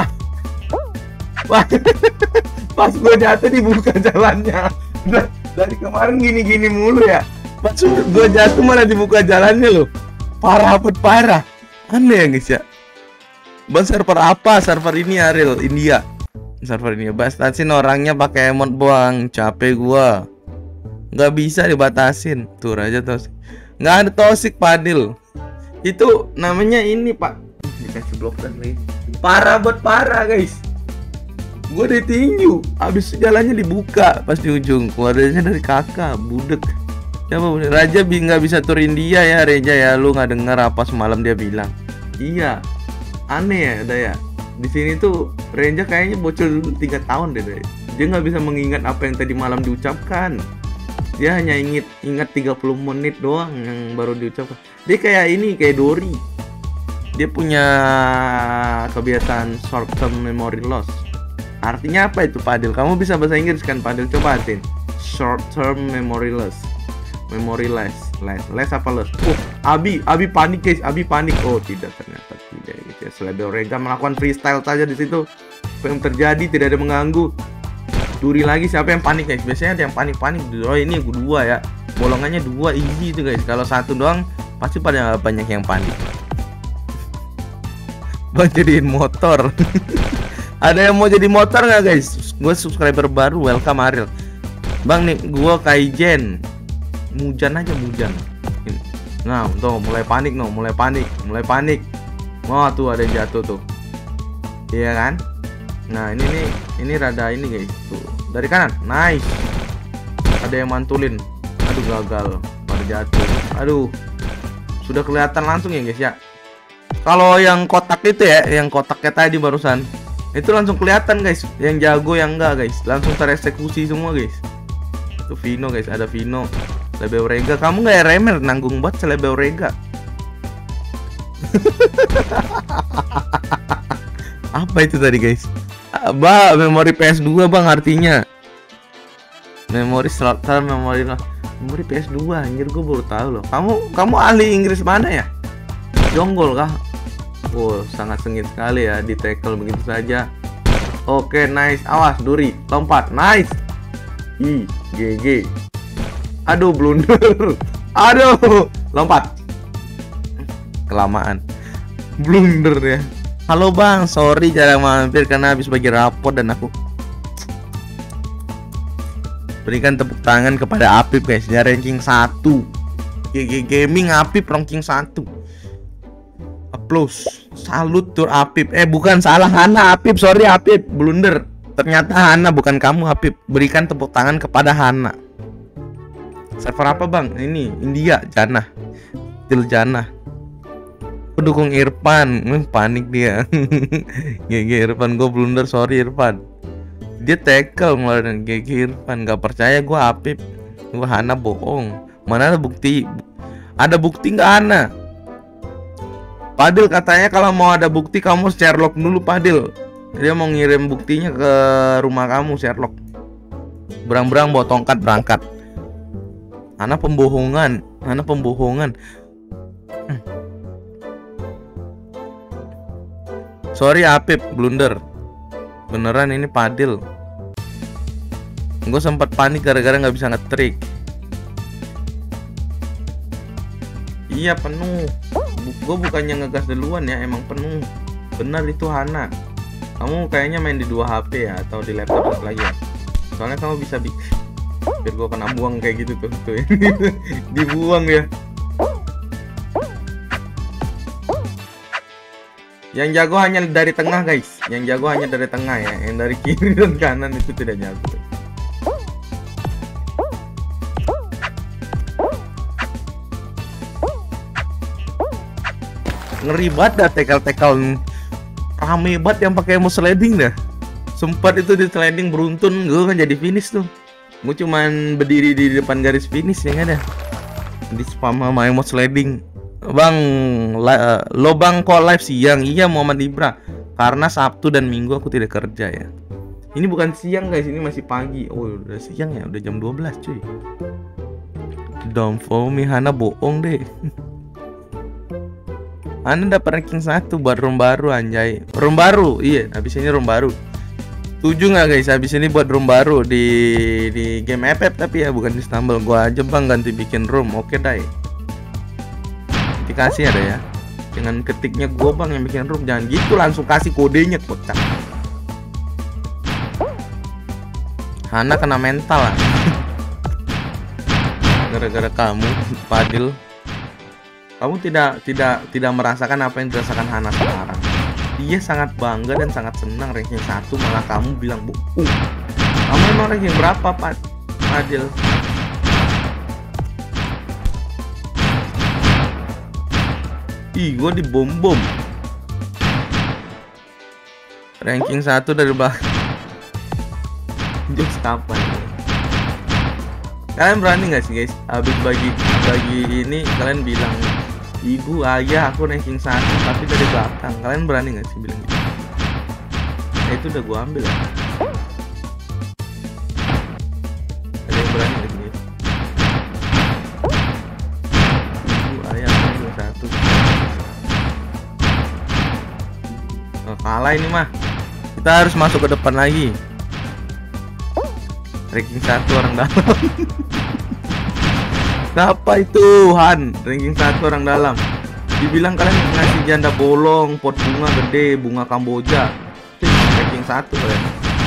Wah, pas gue jatuh dibuka jalannya. Dari kemarin gini-gini mulu ya. Pas gue jatuh malah dibuka jalannya loh. Parah put parah. Aneh ya guys ya. Bang server apa? Server ini Ariel India. Server ini batasin orangnya pakai emot buang. Capek gua. Nggak bisa dibatasin. Tuh aja tosik. Nggak ada tosik Padil. Itu namanya ini pak. Dikasih blok dan lagi. Parah buat parah guys. Gue ditinju, abis jalannya dibuka pas di ujung. Keluarnya dari kakak, budek. Siapa budek? Raja bi nggak bisa tur India ya, Reja ya. Lu nggak dengar apa semalam dia bilang? Iya, aneh ya, ada ya. Di sini tuh Reja kayaknya bocil dulu tiga tahun deh, deh. Dia nggak bisa mengingat apa yang tadi malam diucapkan. Dia hanya ingat ingat tiga puluh menit doang yang baru diucapkan. Dia kayak ini, kayak Dori. Dia punya kebiasaan short term memory loss. Artinya apa itu Padil? Kamu bisa bahasa Inggris kan Padil? Coba artiin. Short term memory loss. Memory less. Less, less apa loss? Oh, Abi, Abi panik guys, Abi panik. Oh, tidak ternyata tidak gitu ya. Selebel Rega melakukan freestyle saja di situ. Apa yang terjadi tidak ada mengganggu. Duri lagi siapa yang panik guys? Biasanya ada yang panik-panik. Oh, ini dua ya. Bolongannya dua easy itu guys. Kalau satu doang pasti pada banyak yang panik. Bang jadiin motor. Ada yang mau jadi motor nggak guys? Gue subscriber baru, welcome Ariel. Bang nih, gue Kaijen. Mujan aja mujan. Nah, tuh mulai panik no, mulai panik, mulai panik. Oh tuh ada yang jatuh tuh. Iya kan? Nah ini nih, ini rada ini guys. Tuh dari kanan, nice. Ada yang mantulin. Aduh gagal, pada jatuh. Aduh, sudah kelihatan langsung ya guys ya. Kalau yang kotak itu ya, yang kotaknya tadi barusan, itu langsung kelihatan guys, yang jago yang enggak guys, langsung tereksekusi semua guys. Itu Vino guys, ada Vino, Selebel Rega. Kamu nggak ya remer, nanggung banget Selebel Rega. Apa itu tadi guys? Bah, memori P S dua bang artinya. Memori slot term, memori memori P S dua, anjir gue baru tahu loh. Kamu kamu ahli Inggris mana ya? Jonggol kah? Oh, sangat sengit sekali ya di tackle begitu saja. Oke, nice. Awas, Duri, lompat. Nice. I, G G. Aduh, blunder. Aduh, lompat. Kelamaan. Blunder ya. Halo bang, sorry jarang mampir karena habis bagi rapor dan aku. Berikan tepuk tangan kepada Apip guys, dia ranking satu. G G Gaming Apip ranking satu. Applause. Salut tur Apip. Eh bukan, salah Hana Apip, sorry Apip, blunder. Ternyata Hana bukan kamu Apip. Berikan tepuk tangan kepada Hana. Server apa bang? Ini India, Jana. Til Jana. Pendukung Irfan. Hmm, panik dia. G G Irfan, gue blunder, sorry Irfan. Dia tackle ngeluarin G G Irfan. Gak percaya gue Apip. Gue Hana bohong. Mana ada bukti? Ada bukti nggak Hana? Padil katanya kalau mau ada bukti kamu Sherlock dulu Padil. Dia mau ngirim buktinya ke rumah kamu Sherlock. Berang-berang bawa tongkat berangkat. Anak pembohongan, anak pembohongan. Hmm. Sorry Apip, blunder. Beneran ini Padil. Gue sempat panik gara-gara nggak bisa ngetrik. Iya penuh. Gue bukannya ngegas duluan ya, emang penuh. Benar itu Hana. Kamu kayaknya main di dua H P ya, atau di laptop satu lagi ya. Soalnya kamu bisa bikin. Biar gua kena buang kayak gitu tuh, tuh. Dibuang ya. Yang jago hanya dari tengah guys. Yang jago hanya dari tengah ya. Yang dari kiri dan kanan itu tidak jago. Ngeri banget dah tekel-tekel. Rame banget yang pakai mouse sliding dah. Sempat itu di sliding beruntun gue kan jadi finish tuh. Gue cuman berdiri di depan garis finish ya kan ya. Di spam sama mouse sliding. Bang, la, lo bang kok live siang? Iya Muhammad Ibra. Karena Sabtu dan Minggu aku tidak kerja ya. Ini bukan siang guys, ini masih pagi. Oh udah siang ya, udah jam dua belas cuy. Don't follow me Hana, bohong deh. Anda dapat ranking satu buat room baru anjay. Room baru, iya. Habis ini room baru. Setuju nggak guys? Habis ini buat room baru di di game F F tapi ya bukan di Stumble. Gua aja bang ganti bikin room. Oke dai. Dikasih ada ya. Dengan ketiknya gua bang yang bikin room. Jangan gitu langsung kasih kodenya kocak. Hana kena mental lah. Gara-gara kamu, Fadil. Kamu tidak tidak tidak merasakan apa yang dirasakan Hana sekarang. Dia sangat bangga dan sangat senang ranking satu, malah kamu bilang, "Bu, uh, kamu emang ranking berapa, Pak Fadil?" Ih, gue dibom-bom. Ranking satu dari bah. Jokes kapan? Kalian berani nggak sih guys? Habis bagi bagi ini kalian bilang, ibu ayah aku ranking satu tapi dari belakang. Kalian berani nggak sih bilang gitu? Nah, itu udah gua ambil ya. Ada yang berani nggak sih guys? Ibu ayah aku ranking satu. Oh, kalah ini mah. Kita harus masuk ke depan lagi. Ranking satu orang dalam. Siapa itu Han? Ranking satu orang dalam. Dibilang kalian ngasih janda bolong, pot bunga gede, bunga Kamboja. Ranking satu kalian.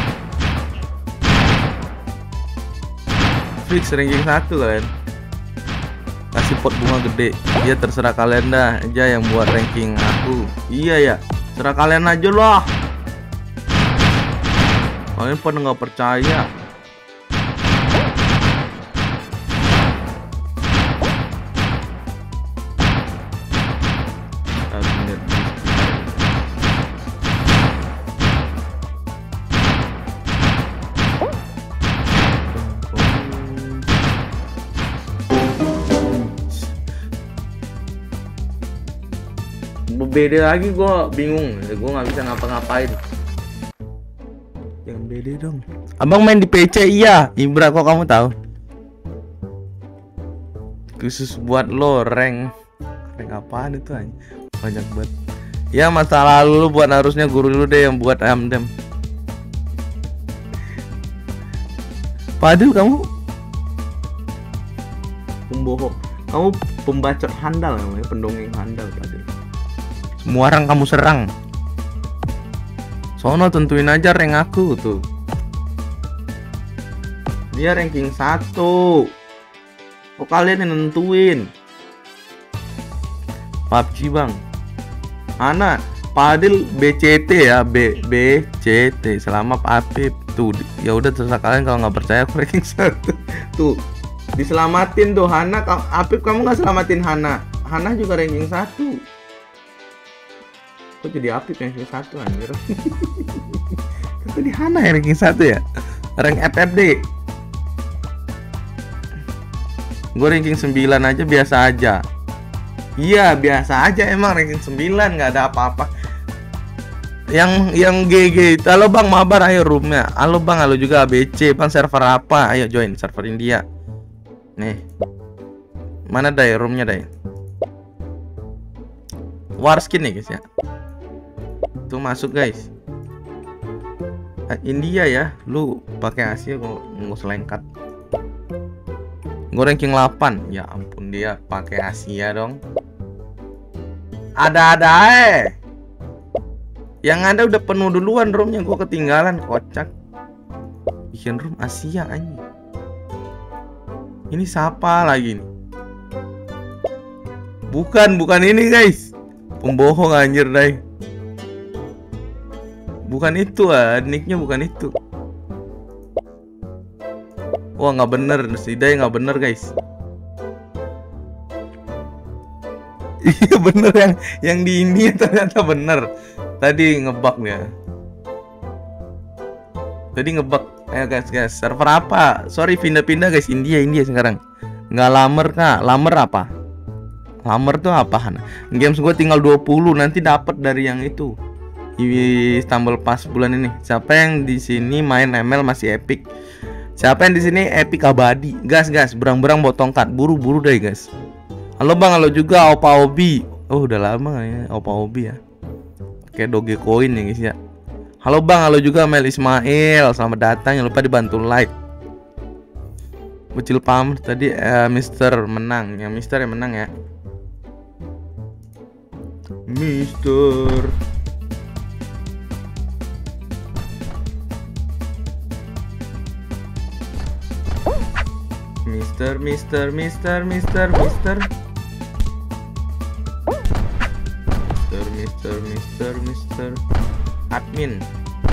Fix ranking satu kalian. Kasih pot bunga gede. Ya terserah kalian dah aja yang buat ranking aku. Iya ya, terserah kalian aja lah. Kalian pada nggak percaya. Beda lagi, gue bingung, gue nggak bisa ngapa-ngapain. Jangan beda dong. Abang main di P C iya, Ibra kok kamu tahu? Khusus buat lo rank, rank apaan itu aja? Banyak banget. Ya masa lalu buat harusnya guru lu deh yang buat amdem. Padahal kamu pembohong, kamu pembacot handal namanya, pendongeng handal Padahal. Semua orang kamu serang. Sono tentuin aja rank aku tuh. Dia ranking satu. Oh kalian yang nentuin. P U B G bang. Hana, Padil B C T ya, B B C T. Selamat Apip tuh. Ya udah terserah kalian kalau nggak percaya aku ranking satu. Tuh diselamatin tuh Hana. Apip kamu nggak selamatin Hana. Hana juga ranking satu. Kok jadi Apip yang ranking satu anjir? Kok di Hana yang ranking satu ya? Rank F F D. Gue ranking sembilan aja biasa aja. Iya biasa aja emang ranking sembilan, nggak ada apa-apa. Yang yang G G itu, halo bang mabar ayo roomnya. Halo bang, halo juga A B C bang, server apa? Ayo join server India. Nih, mana dai roomnya dai? Warskin nih guys ya. Tuh masuk guys. India ya, lu pakai Asia kok nggak selengkat. Gue ranking delapan. Ya ampun dia pakai Asia dong. Ada-ada eh. Yang ada udah penuh duluan roomnya, gue ketinggalan, kocak. Bikin room Asia anjing. Ini siapa lagi nih? Bukan, bukan ini guys. Pembohong anjir dai. Bukan itu ah, nicknya bukan itu. Wah nggak bener, si Dai nggak bener guys. Iya bener, yang yang di India ternyata bener. Tadi ngebug ya. Tadi ngebug. Ayo guys guys, server apa? Sorry pindah-pindah guys, India India sekarang. Nggak lamer kak, lamer apa? Lamer tuh apaan? Games gue tinggal dua puluh, nanti dapat dari yang itu. Istanbul pas bulan ini. Siapa yang di sini main M L masih epic? Siapa yang di sini epic abadi? Gas gas, berang-berang bawa tongkat, buru-buru deh guys. Halo bang, halo juga Opa Obi. Oh udah lama ya Opa Obi ya. Oke Dogecoin ya guys ya. Halo bang, halo juga Mel Ismail. Selamat datang, jangan lupa dibantu like. Bocil pam tadi uh, Mister menang, yang Mister yang menang ya. Mister Mister, Mister, Mister, Mister, Mister, Mister, Mister, Mister, admin.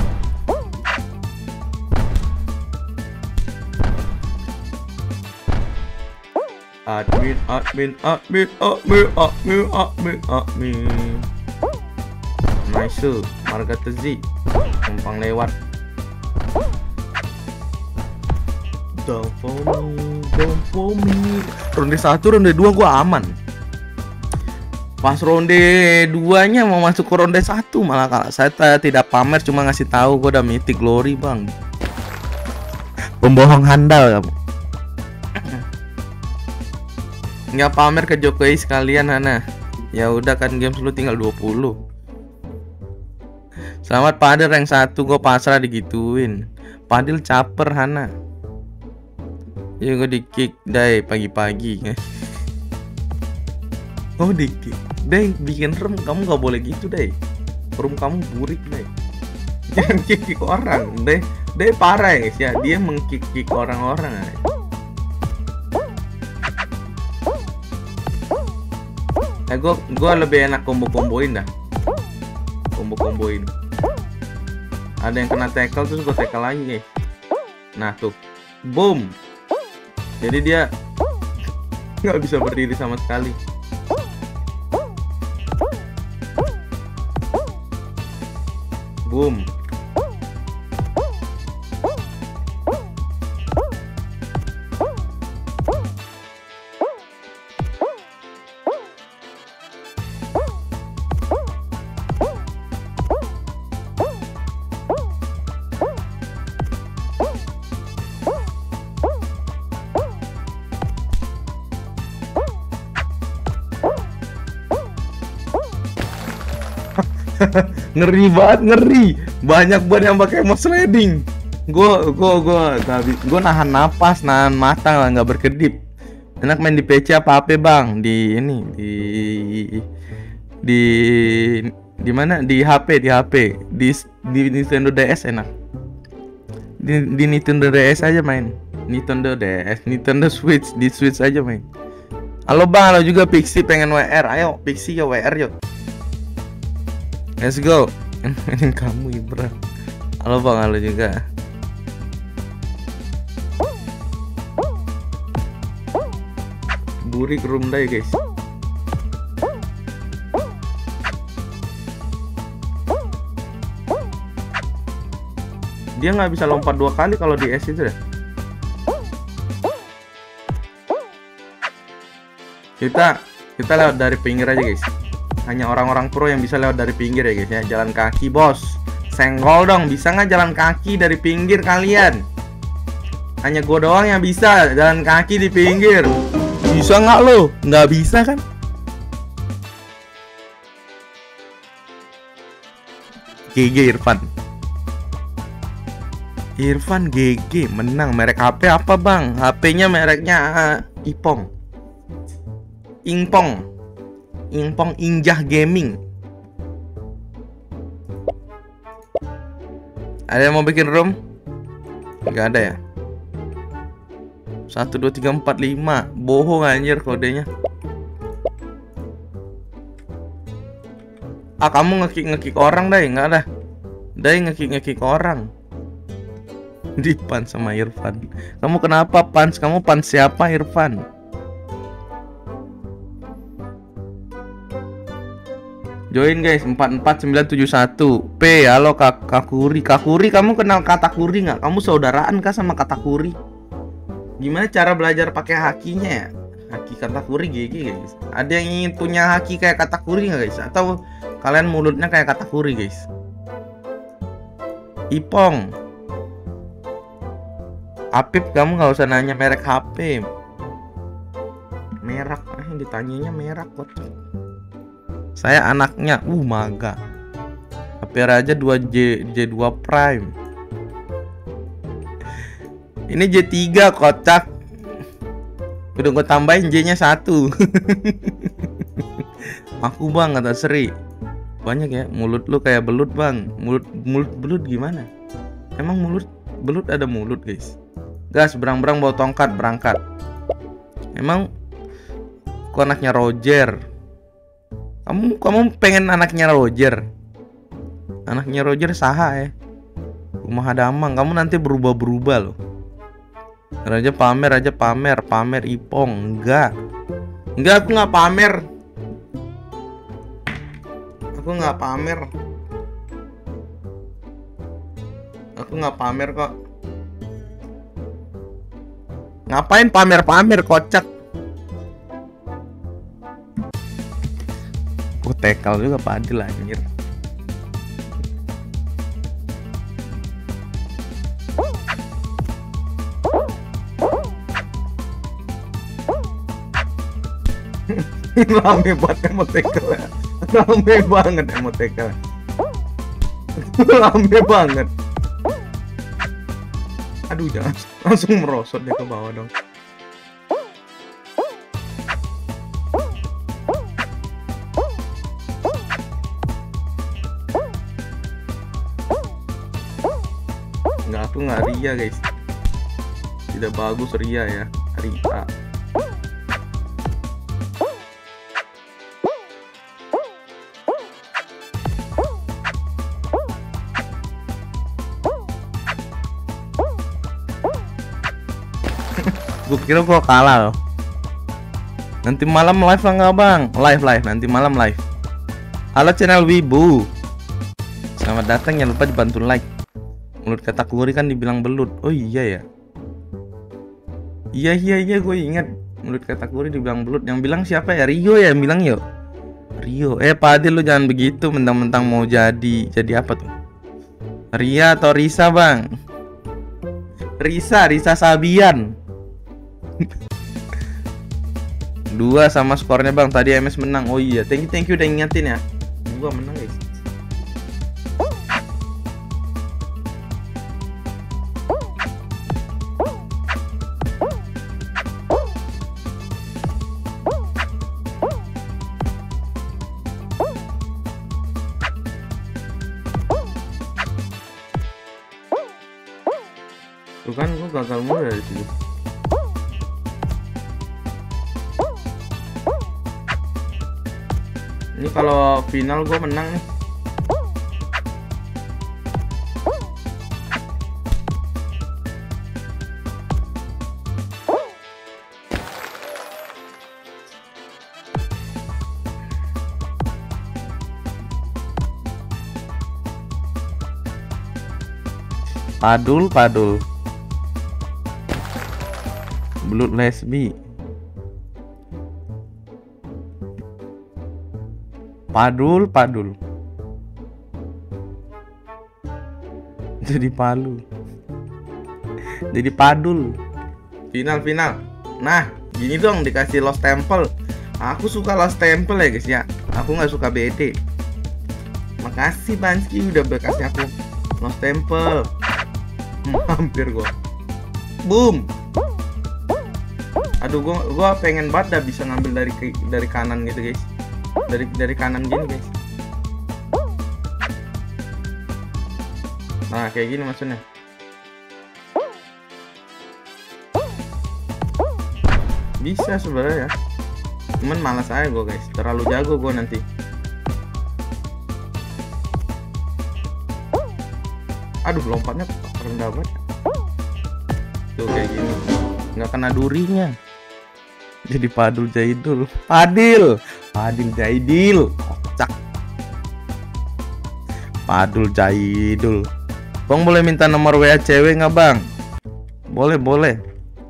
Admin, admin, admin, admin, admin, admin, admin. Nice, Marga Tezi, numpang lewat. Don't for me, don't for me. Ronde satu, ronde dua gua aman. Pas ronde duanya mau masuk ke ronde satu malah kalau saya tidak pamer, cuma ngasih tahu gua udah mythic glory bang. Pembohong handal kamu. Nggak pamer ke Jokowi sekalian Hana. Ya udah kan games lu tinggal dua puluh. Selamat Padel rank satu, gua pasrah digituin. Padel caper Hana. Ya gue di kick Dai pagi-pagi. Oh di kick Dai, bikin room kamu gak boleh gitu Dai. Room kamu burik Dai. Jangan kick kick orang Dai. Dai parah ya guys ya, dia mengkick kick orang-orang ya. Nah gue gue lebih enak combo-comboin dah. Combo-comboin. Ada yang kena tackle terus gue tackle lagi guys. Nah tuh, boom. Jadi dia nggak bisa berdiri sama sekali. Boom. Ngeri banget, ngeri. Banyak banget yang pakai mouse sliding. Gue gue gue gue nahan napas, nahan mata lah, nggak berkedip. Enak main di P C apa H P bang? Di ini di di di mana? Di H P, di H P, di di Nintendo D S enak. Di, di Nintendo D S aja main. Nintendo D S, Nintendo Switch, di Switch aja main. Halo bang, halo juga Pixie pengen W R. Ayo Pixie ya W R yuk. Let's go. Ini kamu Ibra. Halo bang, halo juga. Burik room day guys. Dia nggak bisa lompat dua kali kalau di S itu deh. Kita kita lewat dari pinggir aja guys. Hanya orang-orang pro yang bisa lewat dari pinggir ya guys ya. Jalan kaki bos. Senggol dong, bisa nggak jalan kaki dari pinggir kalian? Hanya gue doang yang bisa jalan kaki di pinggir. Bisa nggak lo? Nggak bisa kan? G G Irfan. Irfan G G menang. Merek H P apa bang? H P-nya mereknya uh, Ipong. Ingpong. Ingpong Injah Gaming. Ada yang mau bikin room? Nggak ada ya? Satu, dua, tiga, empat, lima. Bohong anjir kodenya. Ah, kamu ngekick-ngekick orang, Dai. Nggak ada. Dai ngekick-ngekick orang. Di Pan sama Irfan. Kamu kenapa, Pans? Kamu Pans siapa, Irfan? Join guys, empat empat sembilan tujuh satu. P, halo Kak Kakuri. Kakuri, kamu kenal Katakuri nggak? Kamu saudaraan kah sama Katakuri? Gimana cara belajar pakai hakinya ya? Haki Katakuri G G guys. Ada yang ingin punya haki kayak Katakuri nggak guys? Atau kalian mulutnya kayak Katakuri guys? Ipong, Apip, kamu nggak usah nanya merek H P. Merek, ah yang ditanyanya merek kok. Saya anaknya, uh maga. H P Raja dua J J dua Prime. Ini J tiga kocak. Udah gue tambahin J-nya satu. Aku bang, kata Sri. Banyak ya, mulut lu kayak belut bang. Mulut mulut belut gimana? Emang mulut belut ada mulut guys? Gas, berang-berang bawa tongkat berangkat. Emang aku anaknya Roger. Kamu kamu pengen anaknya Roger? Anaknya Roger saha ya? Rumah Damang, kamu nanti berubah-berubah loh. Raja pamer, Raja pamer, pamer Ipong. Enggak. Enggak, aku nggak pamer. Aku nggak pamer. Aku nggak pamer kok. Ngapain pamer-pamer kocak? Aku tekal juga Padil anjir. Rame banget emotekal. Rame banget emotekal. Rame banget. Aduh, jangan langsung merosot deh ke bawah dong. Enggak, aku nggak ria guys. Tidak bagus ria ya, ria. Gue kira gue kalah loh. Nanti malam live lah nggak bang? Live live nanti malam live. Halo channel Wibu. Selamat datang, jangan lupa dibantu like. Mulut Katakuri kan dibilang belut. Oh iya ya. Iya iya iya gue ingat. Mulut Katakuri dibilang belut. Yang bilang siapa ya? Rio ya yang bilang yuk. Rio. Eh Padil lu jangan begitu. Mentang-mentang mau jadi jadi apa tuh? Ria atau Risa bang? Risa, Risa Sabian. Dua sama skornya bang. Tadi M S menang. Oh iya, thank you thank you udah ingetin ya. Dua menang guys. Tuh kan gue gagal mulu dari sini. Ini kalau final gue menang nih. Padul, padul. Belut lesbi. Padul, padul. Jadi palu. Jadi padul. Final, final. Nah, gini dong dikasih lost temple. Aku suka lost temple ya guys ya. Aku nggak suka B D. Makasih Banski udah berkasih aku lost temple. Hmm, hampir gua. Boom. Aduh, gua gua pengen banget dah bisa ngambil dari dari kanan gitu guys. Dari dari kanan gini guys. Nah kayak gini maksudnya. Bisa sebenarnya, cuman malas aja gue guys, terlalu jago gue nanti. Aduh lompatnya rendah banget. Tuh kayak gini, nggak kena durinya. Jadi Padul Jaidul, Padil, Padil Jaidil, kocak. Padul Jaidul. Bang boleh minta nomor W A cewek nggak bang? Boleh boleh.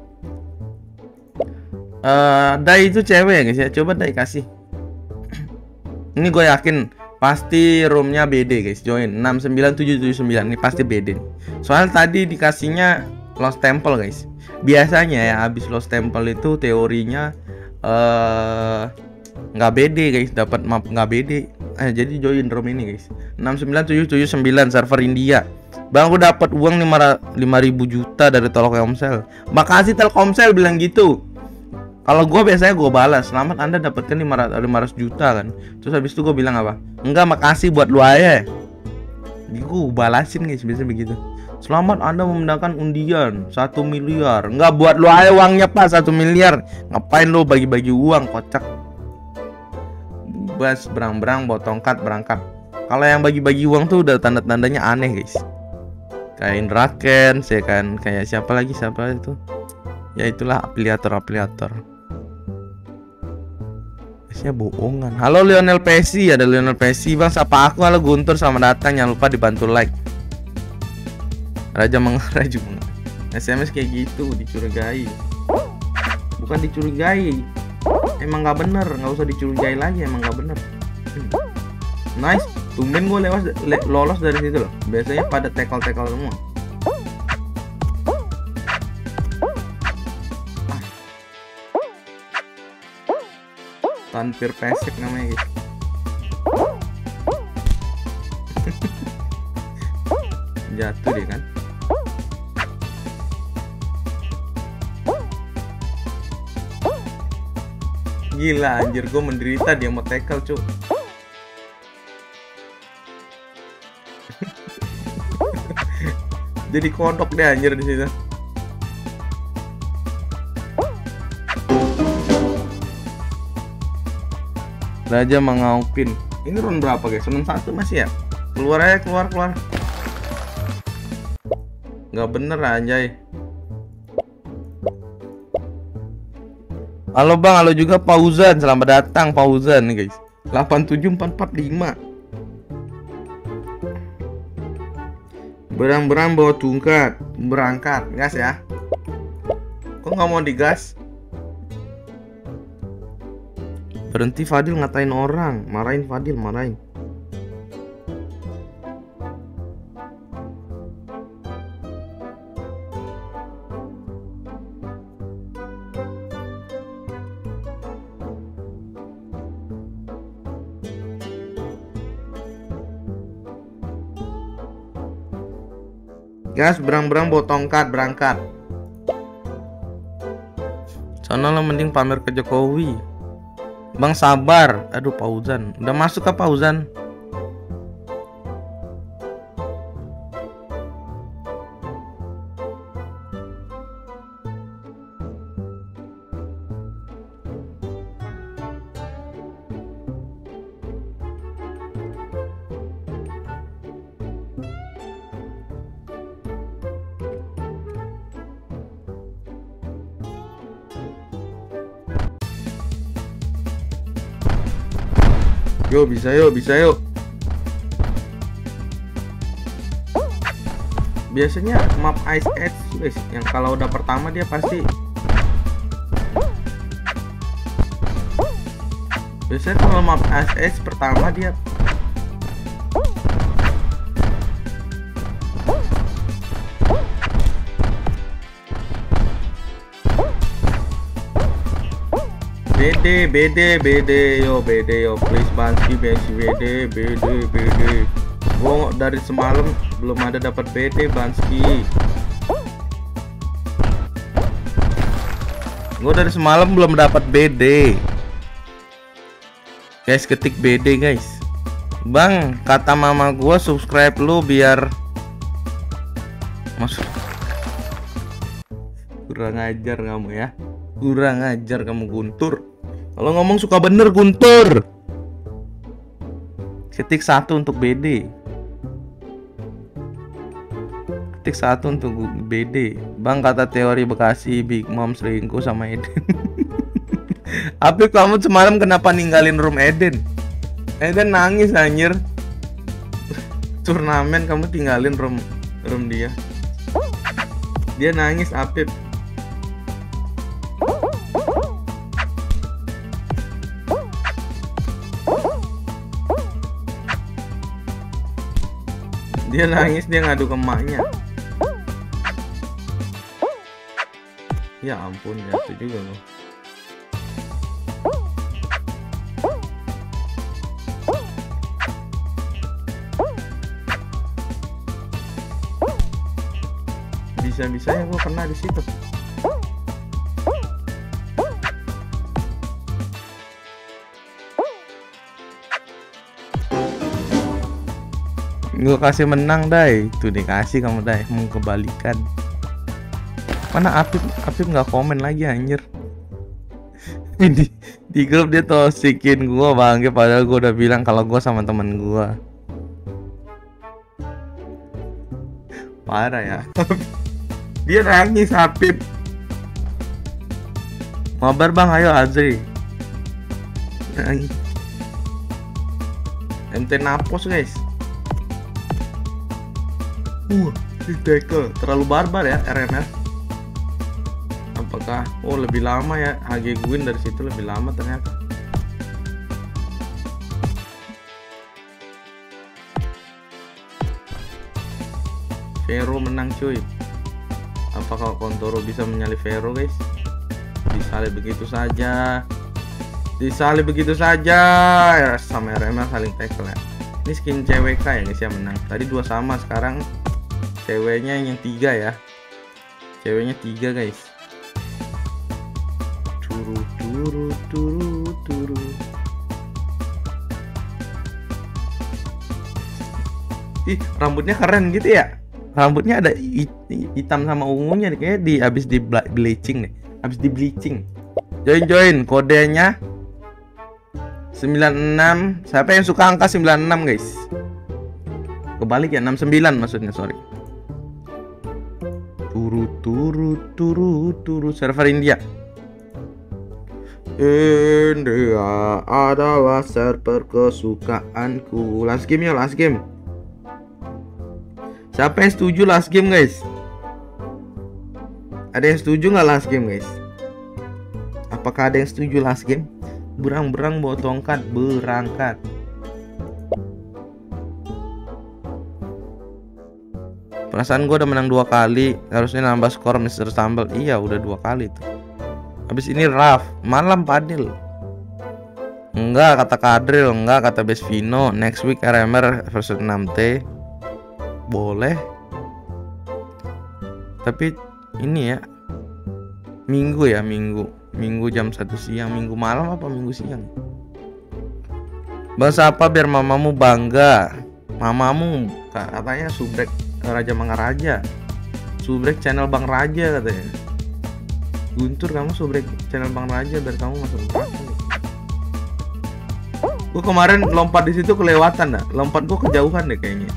Uh, Dai itu cewek ya guys ya, coba Dai kasih. Ini gue yakin pasti roomnya B D guys, join enam sembilan tujuh tujuh sembilan, ini pasti B D. Soal tadi dikasihnya Lost Temple guys. Biasanya ya habis Lost Temple itu teorinya uh, nggak B D guys, dapat map nggak B D. Eh, jadi join room ini guys, enam sembilan tujuh tujuh sembilan server India. Bang aku dapat uang lima ribu juta dari Telkomsel. Makasih Telkomsel bilang gitu. Kalau gue biasanya gue balas, selamat Anda dapatkan lima ratus juta kan. Terus habis itu gue bilang apa? Enggak, makasih buat lu aja. Gue balasin guys, biasanya begitu. Selamat Anda memenangkan undian satu miliar. Enggak, buat lu aja uangnya pas satu miliar. Ngapain lu bagi-bagi uang, kocak. Bas berang-berang bawa tongkat berangkat. Kalau yang bagi-bagi uang tuh udah tanda-tandanya aneh guys. Kayak Indra Ken, saya kan kayak siapa lagi siapa itu? Ya itulah afiliator-afiliator. Biasanya bohongan. Halo Lionel Messi, ada Lionel Messi bang. Sapa aku, halo Guntur, selamat datang. Jangan lupa dibantu like. Raja mengarah juga. S M S kayak gitu dicurigai. Bukan dicurigai, emang nggak bener. Nggak usah dicurigai lagi, emang nggak bener. hmm. Nice, tumben gue lewat le lolos dari situ loh. Biasanya pada tackle-tackle semua. Tanpir pesek namanya gitu. Jatuh deh kan. Gila anjir, gue menderita dia mau tackle cu. Jadi kodok deh anjir di situ. Raja mengaupin. Ini round berapa guys? Round satu masih ya? Keluar aja, keluar, keluar. Nggak bener anjay. Halo bang, halo juga Fauzan. Selamat datang Fauzan nih guys. delapan tujuh empat empat lima. Berang-berang bawa tongkat. Berangkat, gas ya. Kok nggak mau digas? Berhenti Fadil ngatain orang. Marahin Fadil, marahin. Gas, berang-berang bawa tongkat, berangkat. Sana lah mending pamer ke Jokowi. Bang sabar. Aduh Fauzan, udah masuk ke Fauzan? Yo bisa yuk, bisa yuk. Biasanya map Ice Edge guys, yang kalau udah pertama dia pasti. Biasanya kalau map Ice Edge pertama dia B D, B D, B D, yo B D, yo please Bansi, Bansi, B D, B D, B D. Gua dari semalam belum ada dapat B D Bansi. Gua dari semalam belum dapat B D. Guys, ketik B D guys. Bang, kata mama gua subscribe lu biar Masuk. Kurang ajar kamu ya. Kurang ajar kamu Guntur. Kalau ngomong suka bener Guntur. Ketik satu untuk B D. Ketik satu untuk B D. Bang, kata teori Bekasi Big Mom selingkuh sama Eden. Apip, kamu semalam kenapa ninggalin room Eden? Eden nangis anjir. Turnamen kamu tinggalin room room dia. Dia nangis Apip. Dia nangis, dia ngadu ke emaknya. Ya ampun, jatuh juga loh. Bisa-bisanya gua kena di situ. Gue kasih menang, Dai. Tuh dikasih kamu, Dai. Mau kebalikan. Mana Apip? Apip nggak komen lagi anjir. di, di grup dia tosikin gue bangke, padahal gue udah bilang kalau gue sama temen gue. Parah ya. Dia nangis Apip. Mabar bang, ayo Azri. Nangis. M T Napos guys. Uh, di tackle terlalu barbar ya R M R. Apakah oh lebih lama ya H G Gwyn dari situ lebih lama ternyata. Vero menang cuy. Apakah Kontoro bisa menyalip Vero guys? Disalip begitu saja. Disalip begitu saja ya, sama R M R saling tackle ya. Ini skin C W K ya guys yang menang. Tadi dua sama, sekarang ceweknya yang tiga ya. Ceweknya tiga guys. Turu turu turu turu. Ih, rambutnya keren gitu ya. Rambutnya ada hitam sama ungunya nih, kayak di habis di bleaching nih. Habis di bleaching. Join join kodenya sembilan enam. Siapa yang suka angka sembilan enam guys? Kebalik ya, enam sembilan maksudnya, sorry. Turu turu turu turu. Server India. India adalah server kesukaanku. Last game ya, last game. Siapa yang setuju last game guys? Ada yang setuju nggak last game guys? Apakah ada yang setuju last game? Berang-berang bawa tongkat berangkat. Perasaan gue udah menang dua kali, harusnya nambah skor Mister Stumble. Iya udah dua kali tuh. Habis ini Raf, malam Padil. Enggak kata Kadril, enggak kata Besvino. Next week R M R versus enam T. Boleh. Tapi ini ya Minggu ya, Minggu. Minggu jam satu siang, Minggu malam apa Minggu siang? Bahasa apa biar mamamu bangga? Mamamu katanya subrek Raja Mangaraja. Subrek channel Bang Raja katanya. Guntur, kamu subrek channel Bang Raja biar kamu masuk neraka. Gue kemarin lompat di situ kelewatan dah. Lompat gue kejauhan deh kayaknya.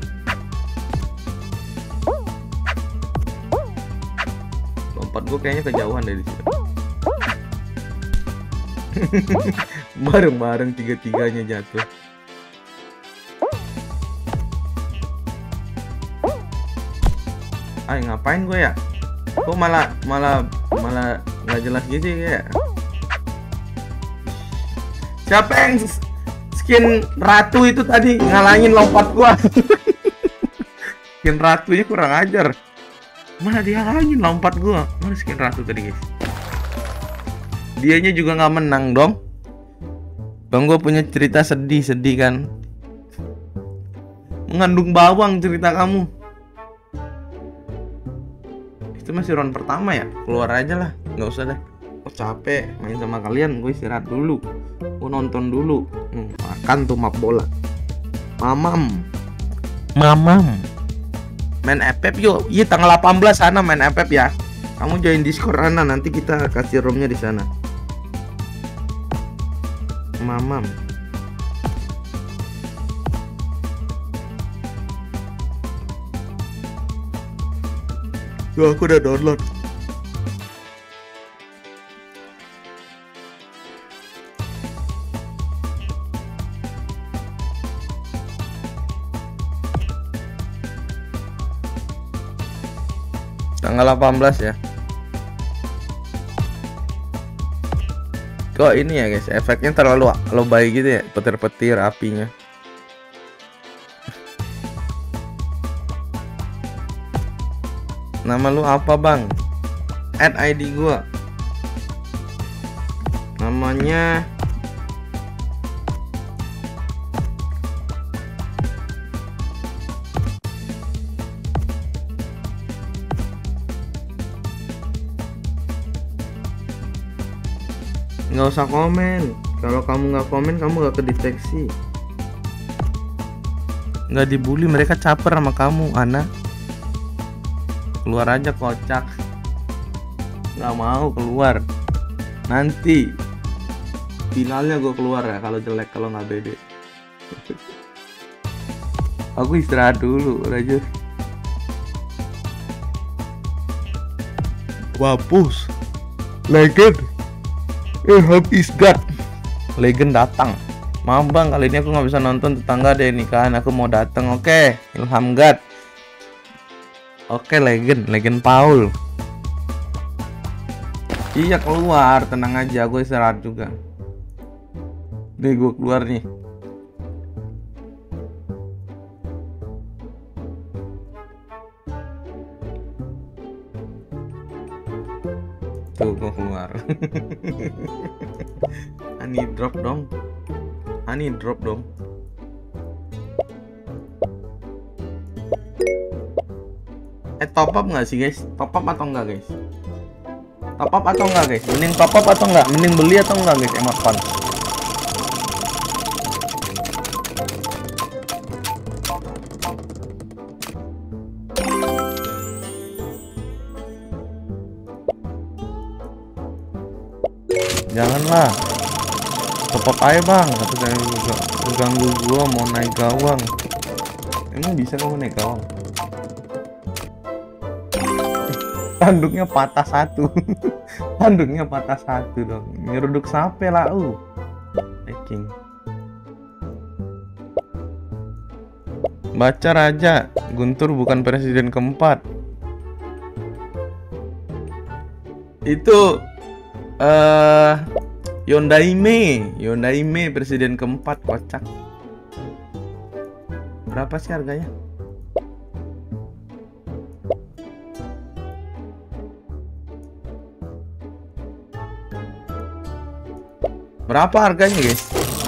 Lompat gue kayaknya kejauhan dari situ. Bareng-bareng tiga-tiganya jatuh. Ay, ngapain gue ya? Kok malah malah malah nggak jelas gitu ya? Siapa yang skin ratu itu tadi ngalangin lompat gua? Skin ratunya kurang ajar. Mana dia ngalangin lompat gua? Mana skin ratu tadi guys? Dianya juga nggak menang dong. Bang, gue punya cerita sedih-sedih kan. Mengandung bawang cerita kamu. Itu masih round pertama ya. Keluar aja lah, nggak usah deh. Oh, capek main sama kalian, gue istirahat dulu. Gue nonton dulu. Hmm, makan tuh map bola. Mamam. Mamam. Main F F yuk. Iya tanggal delapan belas sana main F F ya. Kamu join Discord Ana, nanti kita kasih roomnya di sana. Mamam. Tuh aku udah download. Tanggal delapan belas ya. Kok ini ya guys, efeknya terlalu lebay gitu ya, petir-petir apinya. Nama lu apa bang? Add I D gua. Namanya nggak usah komen. Kalau kamu nggak komen, kamu nggak kedeteksi. Nggak dibully, mereka caper sama kamu, Ana. Keluar aja kocak. Nggak mau keluar. Nanti finalnya gue keluar ya kalau jelek, kalau nggak bede. Aku istirahat dulu, Raja. Wapus. Legend. Eh, habis God. Legend datang. Maaf bang, kali ini aku nggak bisa nonton tetangga deh nikahan. Aku mau datang. Oke, Ilham God. Oke, Legend, Legend Paul. Iya keluar, tenang aja, gue istirahat juga. Nih gue keluar nih. Tuh gue keluar. Ani drop dong. Ani drop dong. Eh top up nggak sih guys? Top up atau enggak guys? Top up atau enggak guys? Mending top up atau enggak? Mending beli atau enggak guys? Emot fun. Janganlah. Top up aja bang. Kata saya juga. Ganggu gua mau naik gawang. Emang bisa kamu naik gawang? Tanduknya patah satu. Tanduknya patah satu dong. Nyeruduk sampai lah uh. Hacking. Baca Raja, Guntur bukan presiden keempat. Itu eh uh, Yondaime, Yondaime presiden keempat, kocak. Berapa sih harganya? Berapa harganya guys?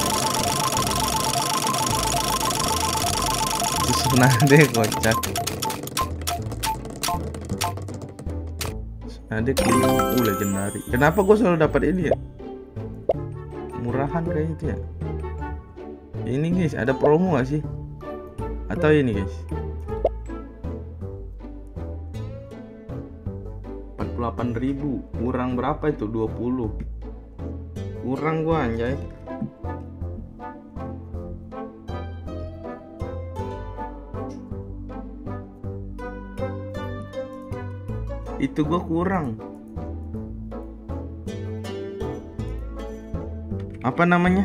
Senade kocak. Senade kelima, uh legendary. Kenapa gue selalu dapat ini ya? Murahan kayak itu ya. Ini guys, ada promo gak sih? Atau ini guys? empat puluh delapan ribu, kurang berapa itu? dua puluh. Kurang gua anjay. Itu gua kurang. Apa namanya?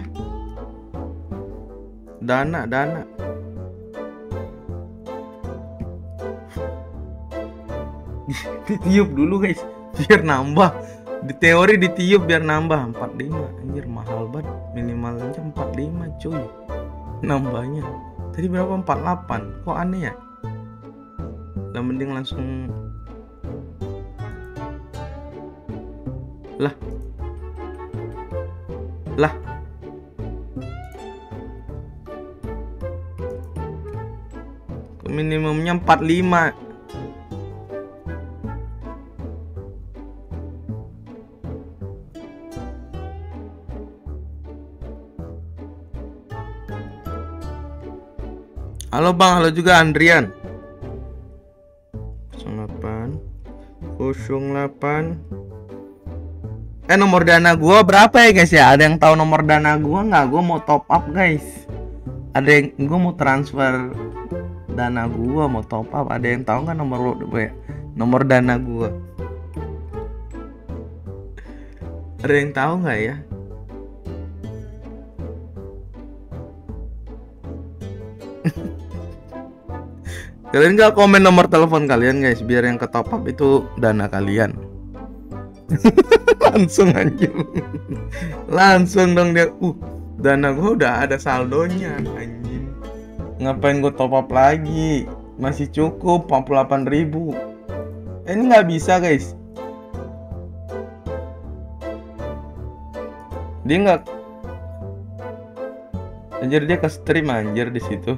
Dana, dana. Ditiup dulu guys, biar nambah. Di teori ditiup biar nambah. Empat puluh lima. Anjir mahal banget. Minimalnya empat puluh lima cuy. Nambahnya tadi berapa? empat puluh delapan. Kok aneh ya? Lah mending langsung. Lah Lah minimumnya empat puluh lima. Halo bang, halo juga Andrian. nol delapan. Eh nomor dana gua berapa ya guys ya? Ada yang tahu nomor dana gua nggak? Gua mau top up guys. Ada yang gua mau transfer dana gua, mau top up. Ada yang tahu nggak nomor nomor dana gua? Ada yang tahu nggak ya? Kalian nggak komen nomor telepon kalian guys, biar yang ke top up itu dana kalian. Langsung anjir. Langsung dong dia. Uh, dana gua udah ada saldonya anjing. Ngapain gua top up lagi? Masih cukup empat puluh delapan ribu. Eh, ini nggak bisa guys. Dia nggak. Anjir dia ke stream anjir di situ.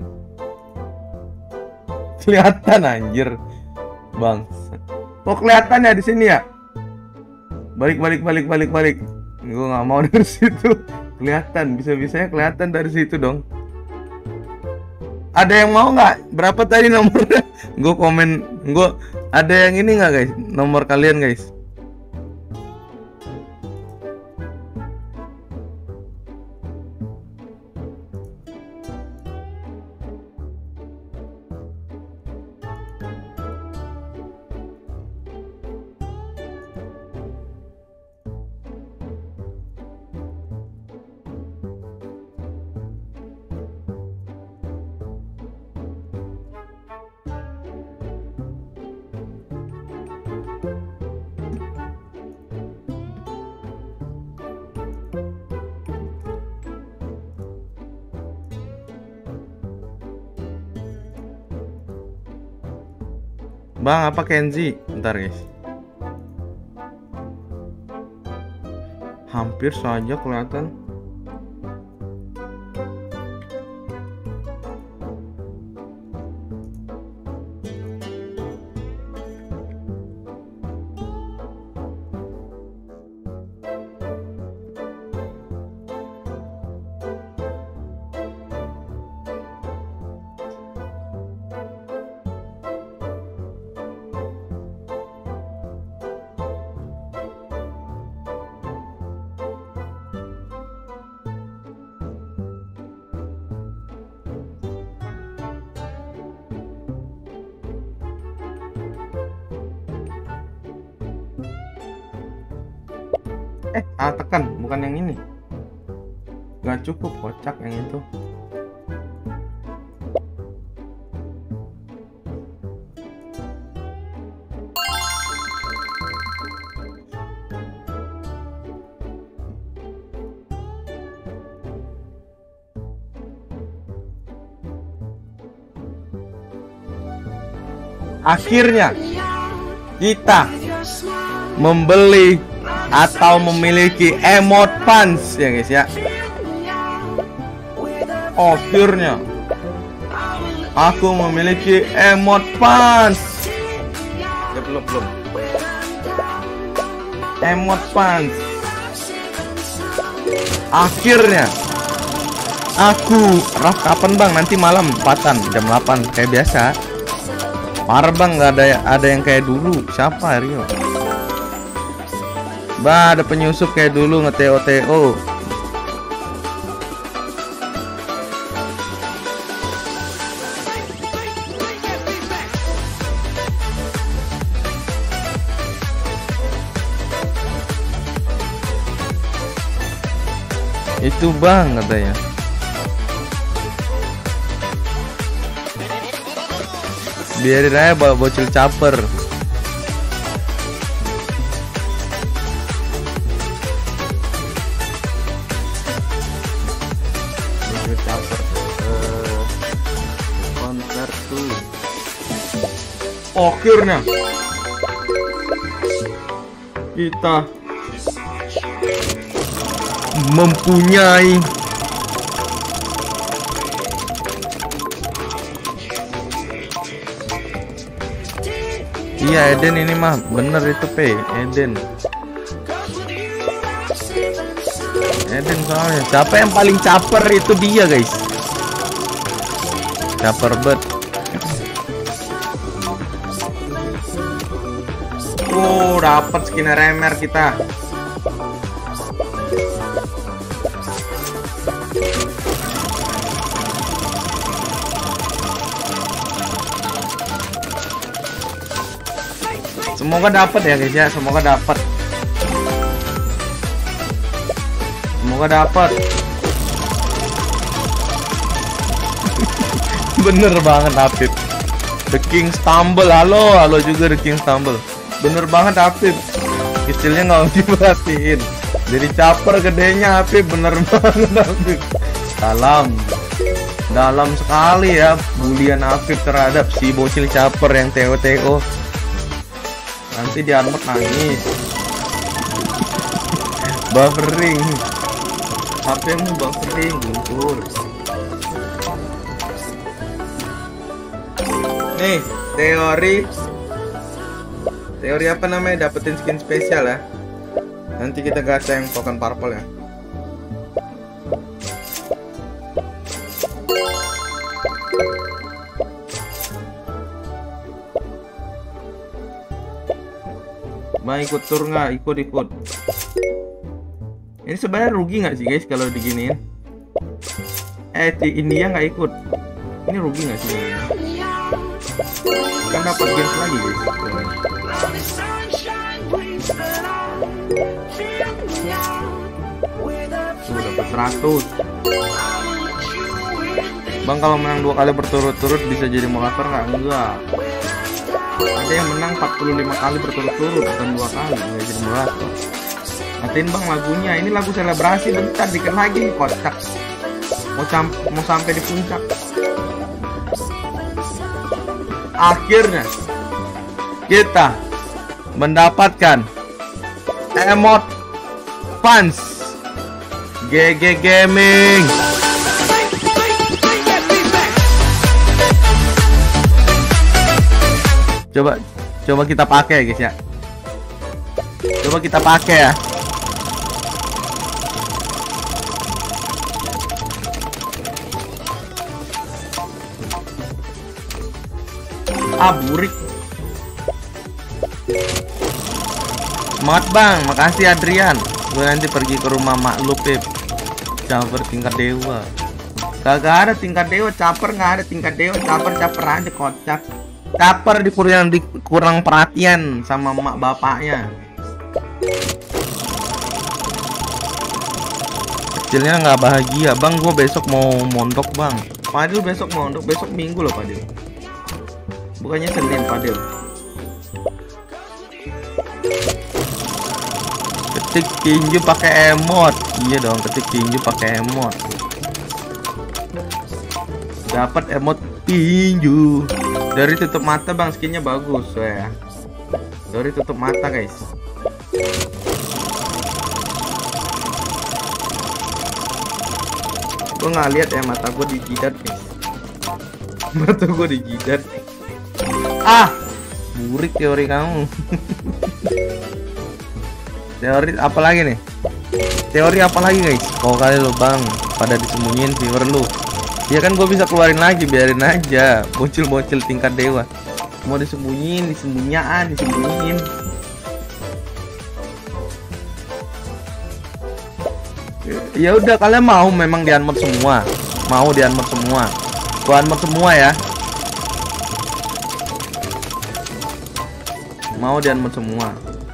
Kelihatan anjir. Bang. Kok kelihatan ya di sini ya? Balik balik balik balik balik. Gue nggak mau dari situ. Kelihatan, bisa-bisanya kelihatan dari situ dong. Ada yang mau nggak? Berapa tadi nomornya? Gue komen. Gue ada yang ini nggak guys? Nomor kalian guys? Bang, apa Kenzi? Bentar guys. Hampir saja kelihatan. Eh, ah, tekan, bukan yang ini. Gak cukup, kocak yang itu. Akhirnya kita membeli atau memiliki emote pants ya guys ya. Akhirnya aku memiliki emote pants. Ya belum belum. Emote pants. Akhirnya aku Raf kapan bang? Nanti malam empatan jam delapan kayak biasa. Parah bang, nggak ada ada yang kayak dulu. Siapa Rio? Bah, ada penyusup kayak dulu nge-T O T O. Itu bang katanya. Biarin aja bawa bocil caper. Akhirnya kita mempunyai iya Eden ini mah bener itu P Eden Eden soalnya siapa yang paling caper itu dia guys, caper bet. Oh, dapat skin remer kita. Semoga dapat ya guys ya, semoga dapat. Semoga dapat. Bener banget Apip. The King Stumble, halo, halo juga The King Stumble. Bener banget Apip. Kecilnya nggak diperhatiin. Jadi caper gedenya Apip, bener banget Apip. Dalam, dalam sekali ya bulian Apip terhadap si bocil caper yang T O T O. Nanti di armor nangis. Buffering. H P-mu buffering, guntur. Nih, teori. Teori apa namanya? Dapetin skin spesial ya. Nanti kita gacha yang token purple ya. Mau ikut tur nggak? Ikut-ikut. Ini sebenarnya rugi nggak sih guys kalau diginiin? Eh, di India nggak ikut. Ini rugi nggak sih? Kan dapat games lagi guys. Tuh dapat seratus. Bang, kalau menang dua kali berturut-turut bisa jadi moderator nggak? Enggak. Ada yang menang empat puluh lima kali berturut-turut, bukan dua kali, nggak jadi moderator. Matiin bang lagunya, ini lagu selebrasi, bentar dikit lagi kocak. Mau, mau sampai di puncak. Akhirnya kita mendapatkan emot fans G G Gaming. Coba coba kita pakai guys ya. Coba kita pakai ya. Ah, burik. Semangat bang, makasih Adrian. Gue nanti pergi ke rumah mak lu Pip. Caper tingkat dewa. Kagak ada tingkat dewa, caper nggak ada tingkat dewa, caper caper aja kocak. Caper dikurang dikurang perhatian sama mak bapaknya. Kecilnya nggak bahagia bang, gue besok mau mondok bang. Padil besok mondok, besok minggu loh Padil. Bukannya Senin Padil. Ketik tinju pakai emot. Iya dong, ketik tinju pakai emot. Dapat emot tinju. Dari tutup mata bang, skinnya bagus ya. Dari tutup mata guys. Gue nggak lihat ya, mata gue dijidat guys. Mata gue dijidat. Ah, burik teori kamu. Teori apa lagi nih? Teori apa lagi guys? Kau kali lo bang, pada disembunyiin viewer lu. Ya kan gue bisa keluarin lagi, biarin aja. Bocil-bocil tingkat dewa. Mau disembunyiin, disembunyian, disembunyiin. Ya udah, kalian mau memang di unmod semua. Mau di unmod semua. Gua unmod semua ya. Mau di unmod semua.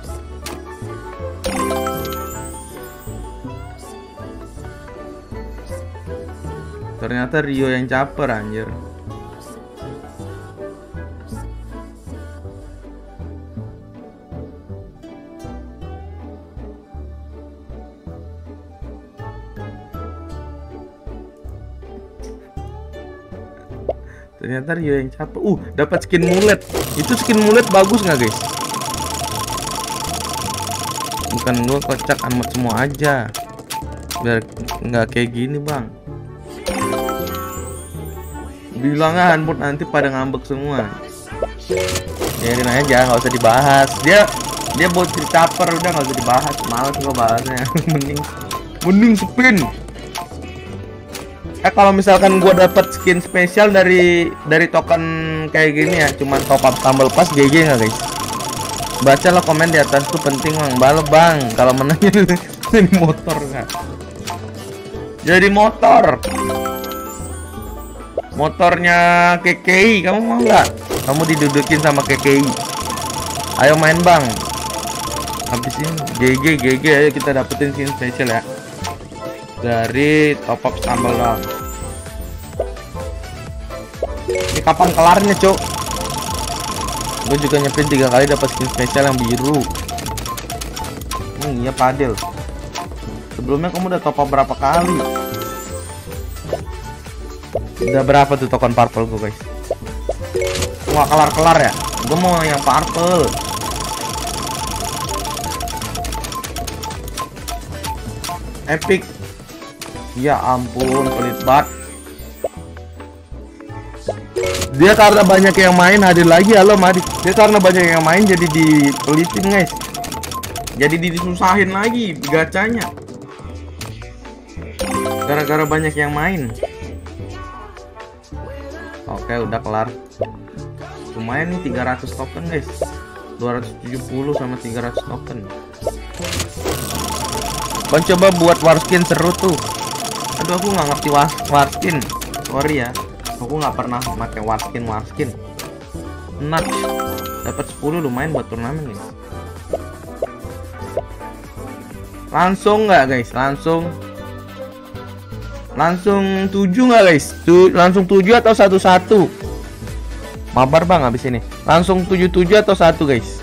Ternyata Rio yang caper anjir. Ternyata Rio yang caper. Uh, dapat skin mulet. Itu skin mulet bagus nggak guys? Bukan gua kocak amat semua aja. Biar nggak kayak gini bang. Bilangnya handphone nanti pada ngambek semua. Biarin aja, nggak usah dibahas. Dia dia bocil caper, udah nggak usah dibahas. Males gua bahasnya. mending mending spin. Eh kalau misalkan gua dapat skin spesial dari dari token kayak gini ya, cuman top up sambal pas G G nggak guys? Bacalah komen di atas tuh penting bang. Balap bang. Kalau menangnya jadi motor nggak? Jadi motor. Motornya K K I. Kamu mau nggak? Kamu didudukin sama K K I. Ayo main bang. Habisin G G G G. Ayo kita dapetin skin special ya. Dari top up sambal dong. Ini kapan kelarnya cok? Gue juga nyepin tiga kali dapat skin spesial yang biru. Hmm, iya padel. Sebelumnya kamu udah top up berapa kali? Udah berapa tuh token purple gue guys? Wah kelar-kelar ya. Gue mau yang purple. Epic. Ya ampun pelit banget. Dia karena banyak yang main hadir lagi. Halo mari. Dia karena banyak yang main jadi dipelitin guys. Jadi disusahin lagi gacanya. Gara-gara banyak yang main. Oke udah kelar. Lumayan nih tiga ratus token guys. dua ratus tujuh puluh sama tiga ratus token. Bang coba buat warskin seru tuh. Aduh aku nggak ngerti warskin. Sorry ya. Aku nggak pernah pakai warskin warskin. Nut dapat sepuluh lumayan buat turnamen nih. Langsung nggak guys? Langsung langsung tujuh nggak guys? Tuh langsung tujuh atau satu satu? Mabar bang habis ini. Langsung tujuh tujuh atau satu guys?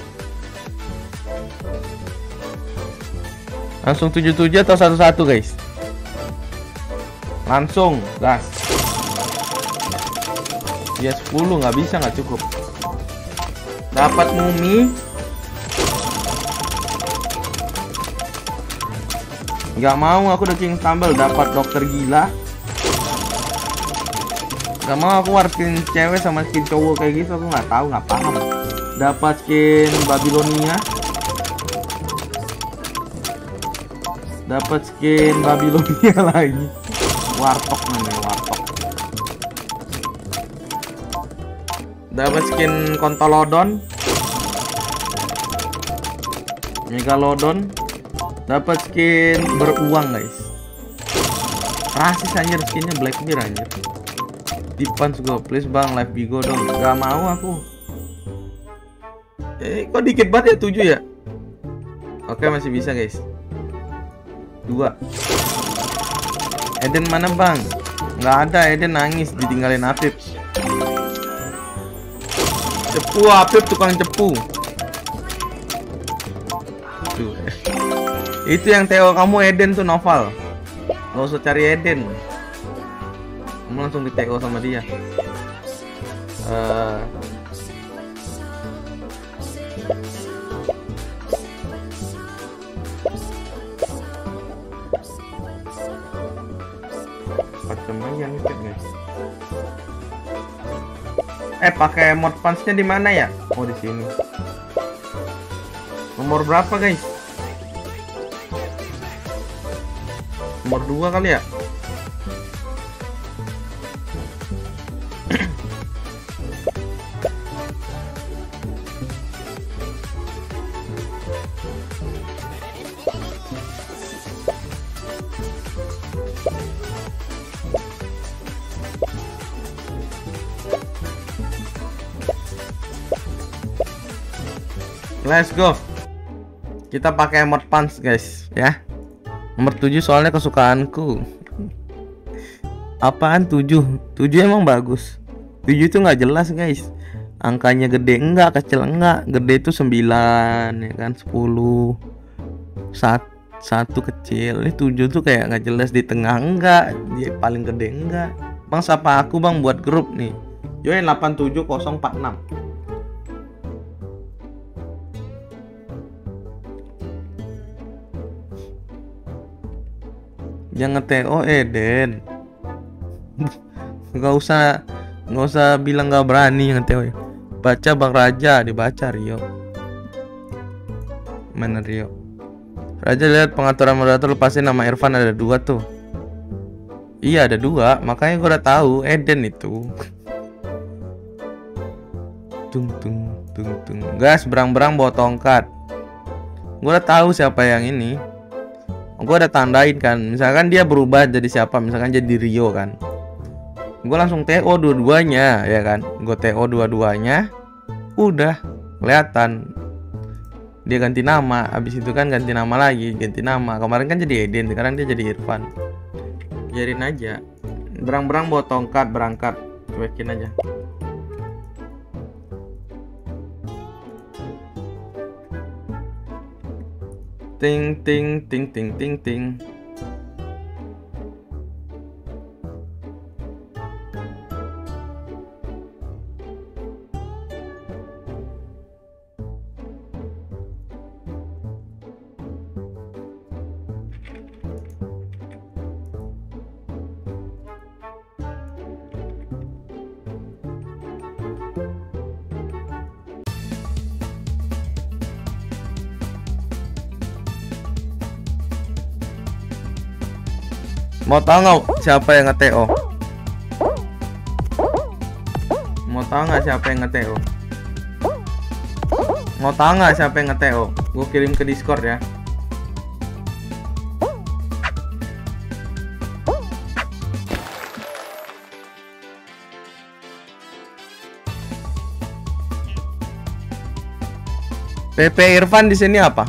Langsung tujuh tujuh atau satu satu guys? Langsung gas. Ya sepuluh nggak bisa, nggak cukup. Dapat mumi. Nggak mau aku udah king tambal. Dapat dokter gila. Nggak mau aku warskin cewek sama skin cowok kayak gitu. Aku nggak tahu, nggak paham. Dapat skin Babilonia. Dapat skin Babilonia lagi. Wartok namanya wartok. Dapat skin Kontolodon, Megalodon. Dapat skin beruang guys. Rasis anjir skinnya Blackbeard anjir. Dipans go please bang live bigo dong. Gak mau aku. Eh kok dikit banget ya tujuh ya. Oke masih bisa guys. Dua. Eden mana bang? Nggak ada. Eden nangis ditinggalin Apip. Cepu Apip tukang cepu. Tuh. Itu yang Theo kamu Eden tuh Noval. Gak usah cari Eden. Kamu langsung di T O sama dia. Uh, Macam aja nih guys. Eh pakai mod pansnya di mana ya? Oh di sini. Nomor berapa guys? Nomor dua kali ya? Let's go. Kita pakai mod pants guys ya. Nomor tujuh soalnya kesukaanku. Apaan tujuh? tujuh emang bagus. tujuh itu nggak jelas guys. Angkanya gede enggak, kecil enggak. Gede itu sembilan ya kan, sepuluh. Satu kecil. Ini tujuh tuh kayak nggak jelas, di tengah enggak, dia paling gede enggak. Bang sapa aku bang buat grup nih. Join delapan tujuh nol empat enam. Jangan T O Eden. Nggak usah nggak usah bilang nggak berani yang T O. Baca Bang Raja, dibaca Rio. Mana Rio? Raja lihat pengaturan moderator, lepasin nama Irfan ada dua tuh. Iya ada dua, makanya gue udah tahu Eden itu. Tung tung. tung tung. Gas, berang-berang bawa tongkat. Gue udah tahu siapa yang ini. Gue udah tandain kan. Misalkan dia berubah jadi siapa, misalkan jadi Rio kan. Gue langsung T O dua-duanya ya kan. Gue T O dua-duanya. Udah kelihatan. Dia ganti nama. Abis itu kan ganti nama lagi. Ganti nama. Kemarin kan jadi Eden, sekarang dia jadi Irfan. Biarin aja. Berang-berang bawa tongkat, berangkat. Cuekin aja. Ting ting ting ting ting ting. Mau tahu nggak siapa yang nge-T O? Mau tahu nggak siapa yang nge-T O? Mau tahu nggak siapa yang nge-T O? Gue kirim ke Discord ya. P P Irfan di sini apa?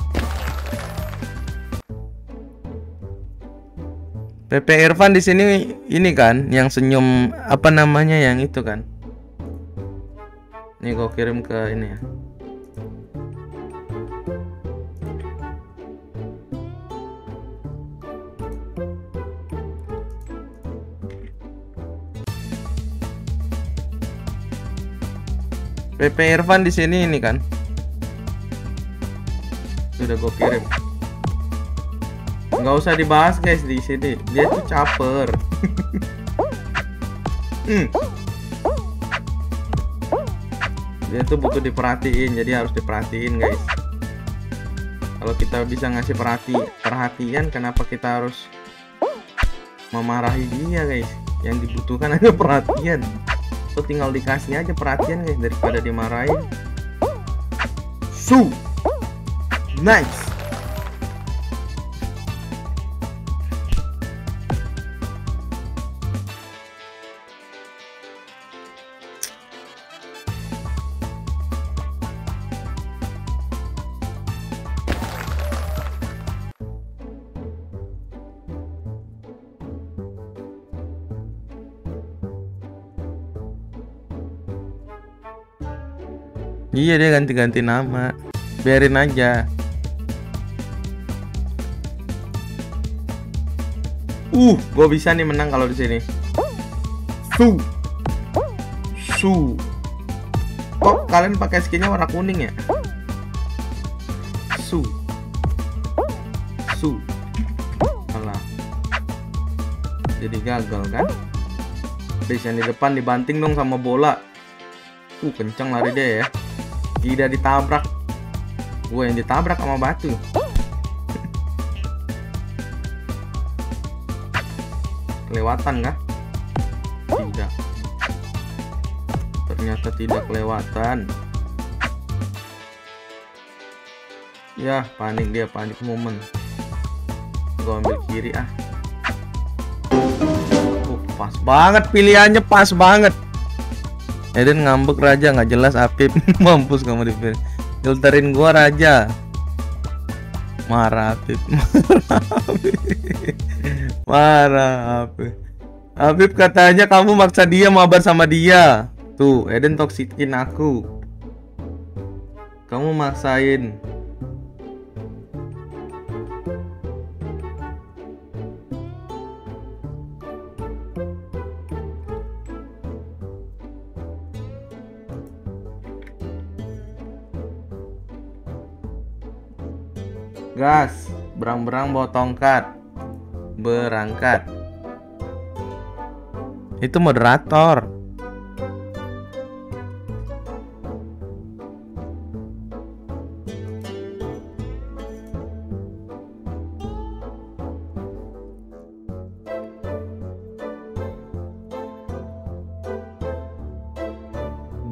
P P Irfan di sini ini kan yang senyum apa namanya yang itu kan. Nih gue kirim ke ini ya. P P Irfan di sini ini kan. Sudah gue kirim. Nggak usah dibahas guys di sini. Dia tuh caper. hmm. Dia tuh butuh diperhatiin, jadi harus diperhatiin guys. Kalau kita bisa ngasih perhati perhatian, kenapa kita harus memarahi dia guys? Yang dibutuhkan aja perhatian. Tuh tinggal dikasih aja perhatian guys daripada dimarahin. Su, nice. Iya dia ganti-ganti nama. Biarin aja. Uh, gue bisa nih menang kalau di sini. Su, su. Kok kalian pakai skinnya warna kuning ya? Su, su. Alah. Jadi gagal kan? Base yang di depan dibanting dong sama bola. Uh, kenceng lari dia ya. Tidak ditabrak. Gue yang ditabrak sama batu. Kelewatan kah? Tidak. Ternyata tidak kelewatan. Ya, panik dia, panik momen. Gue ambil kiri ah. Uh, pas banget pilihannya, pas banget. Eden ngambek raja, nggak jelas Apip. Mampus kamu di filterin gua raja. Marah Apip. Marah Apip. Marah Apip. Apip katanya kamu maksa dia mabar sama dia. Tuh, Eden toksikin aku. Kamu maksain. Gas, berang-berang bawa tongkat. Berangkat. Itu moderator.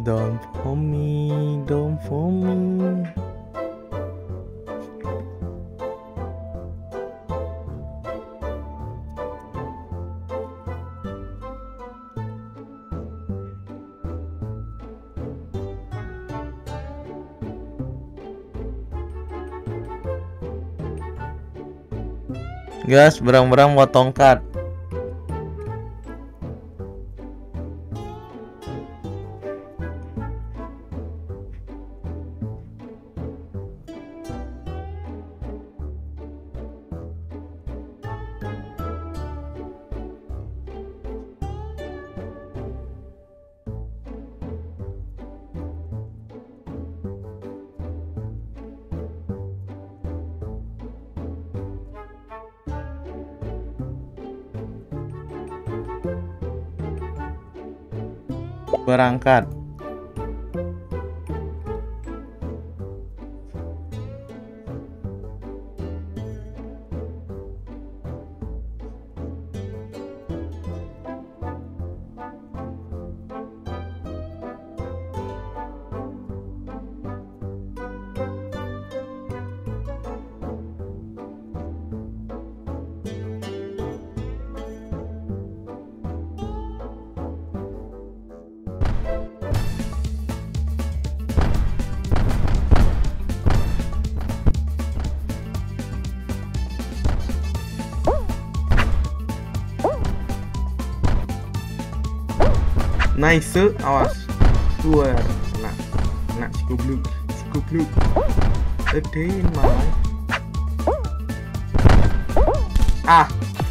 Don't for me, don't for me. Guys, berang-berang buat tongkat. Berangkat. Nice, awas. Keluar. Nah, nah, si goblok, si goblok. Gedein malah. Ah.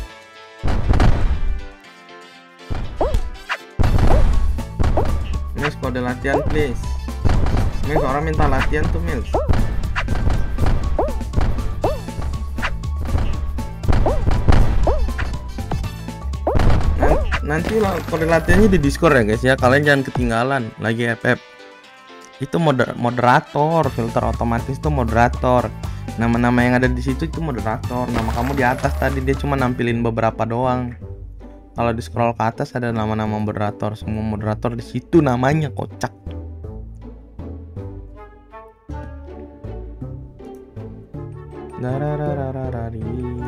Miss, kode latihan please. Miss, orang minta latihan tuh, Miss. Nanti lah kode latihannya di Discord ya guys ya, kalian jangan ketinggalan lagi F F. Itu moder moderator, filter otomatis itu moderator. Nama-nama yang ada di situ itu moderator. Nama kamu di atas tadi dia cuma nampilin beberapa doang. Kalau di scroll ke atas ada nama-nama moderator, semua moderator di situ namanya, kocak. Dararararari.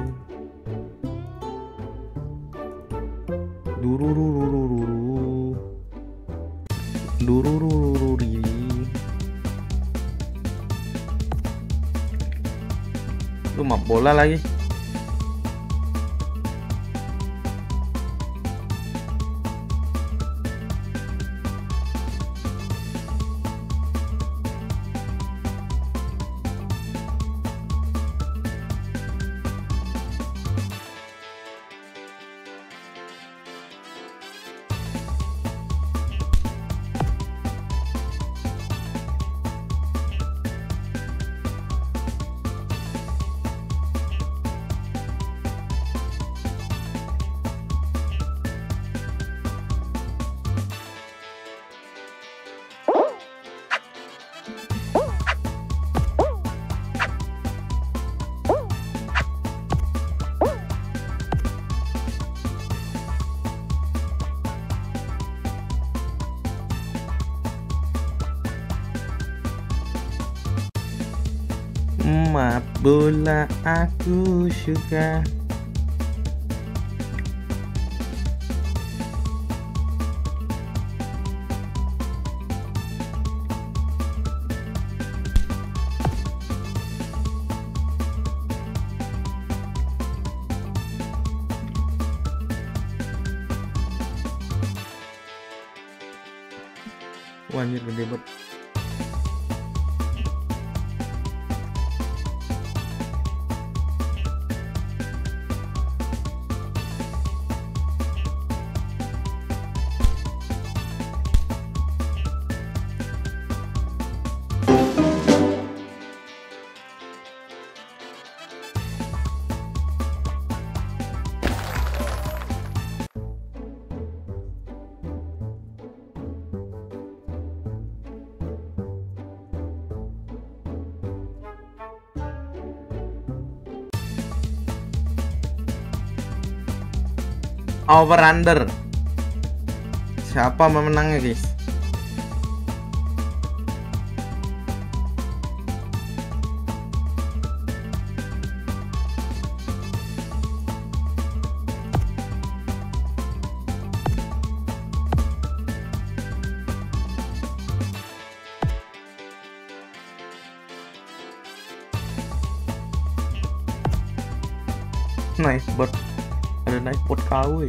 Durururururu durururururi. Lu map bola lagi. Map bola aku suka. Wah, anjir gede banget. Over under. Siapa memenangnya guys? Nice bot. Ada nice bot K W.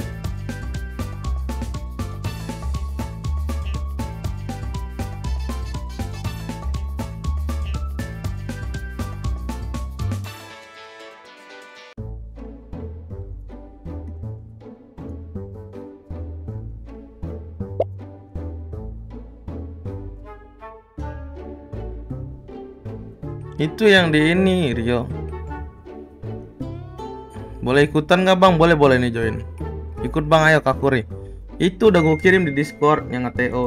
Itu yang di ini Rio. Boleh ikutan nggak bang? Boleh boleh nih join. Ikut bang, ayo Kakuri. Itu udah gue kirim di Discord yang nge-T O.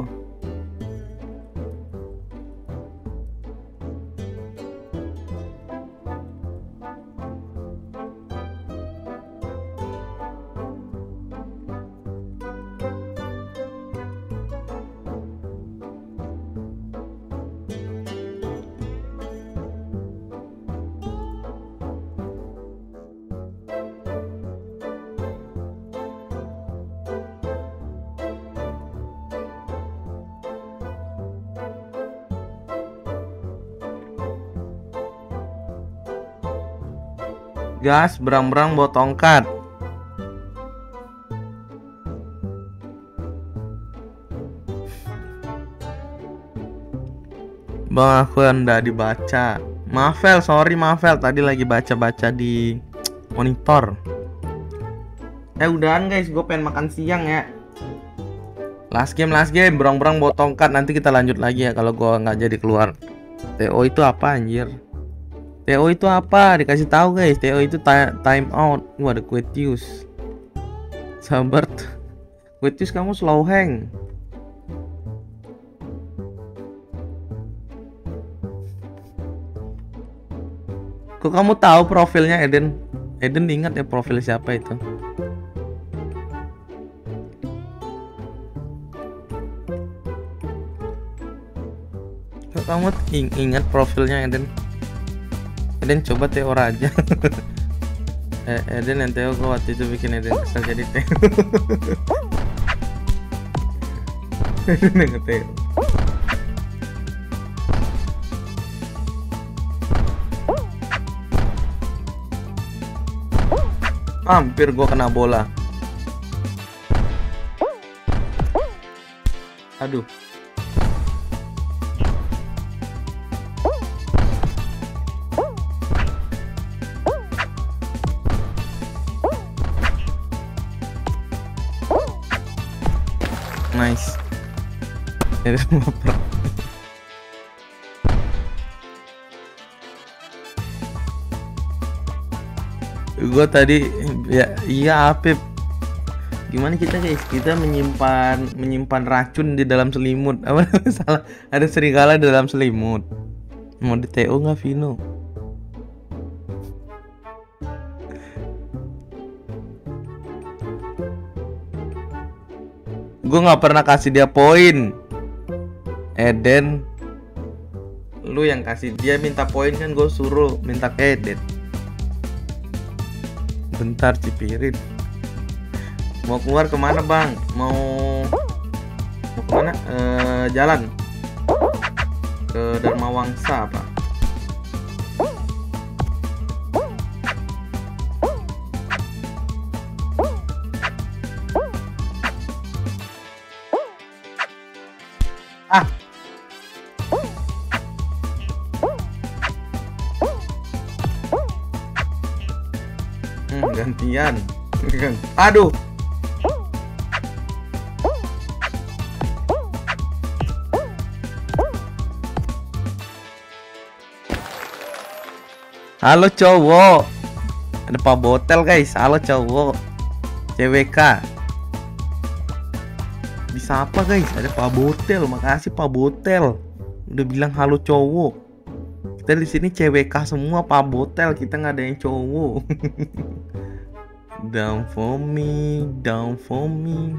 Gas, berang-berang bawa tongkat. Bang, aku ndak dibaca. Maafel, sorry Maafel, tadi lagi baca-baca di monitor. Eh udahan guys, gue pengen makan siang ya. Last game, last game, berang-berang bawa tongkat. Nanti kita lanjut lagi ya kalau gue nggak jadi keluar. T O itu apa anjir? T O itu apa? Dikasih tahu guys. T O itu time out. Wah, ada Quetius. Sabar. Quetius, kamu slow hang. Kok kamu tahu profilnya Eden? Eden ingat ya profil siapa itu? Kok kamu ing ingat profilnya Eden? Eden coba T O aja. eh, Eden dan Teo, gue waktu itu bikin Eden kesel jadi Teo. Eden yang Teo. Hampir gue kena bola. Aduh. Nice. Gue tadi ya iya Apip. Gimana kita guys? Kita menyimpan menyimpan racun di dalam selimut. Apa salah? Ada serigala di dalam selimut. Mau di T O nggak Vino? Gue nggak pernah kasih dia poin. Eden, lu yang kasih dia minta poin kan, gue suruh minta ke Eden. Bentar Cipirin. Mau keluar kemana bang? Mau mau kemana? Eh, jalan ke Dharma Wangsa apa? Ah. Hmm, gantian. Aduh. Halo cowok. Ada Pak Botel guys. Halo cowok. C W K. Bisa apa guys? Ada Pak Botel. Makasih Pak Botel. Udah bilang halo cowok. Kita di sini C W K semua Pak Botel. Kita nggak ada yang cowok. Down for me, down for me.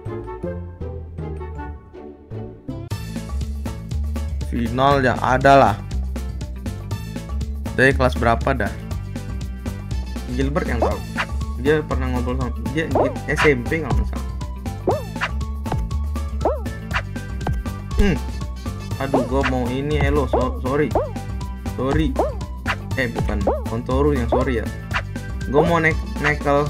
Final ya ada lah. Dari kelas berapa dah? Gilbert yang tahu. Dia pernah ngobrol sama dia S M P nggak salah. Hmm. Aduh, gue mau ini elo, so sorry, sorry. Eh bukan, Kontoru yang sorry ya. Gue mau nek nekel.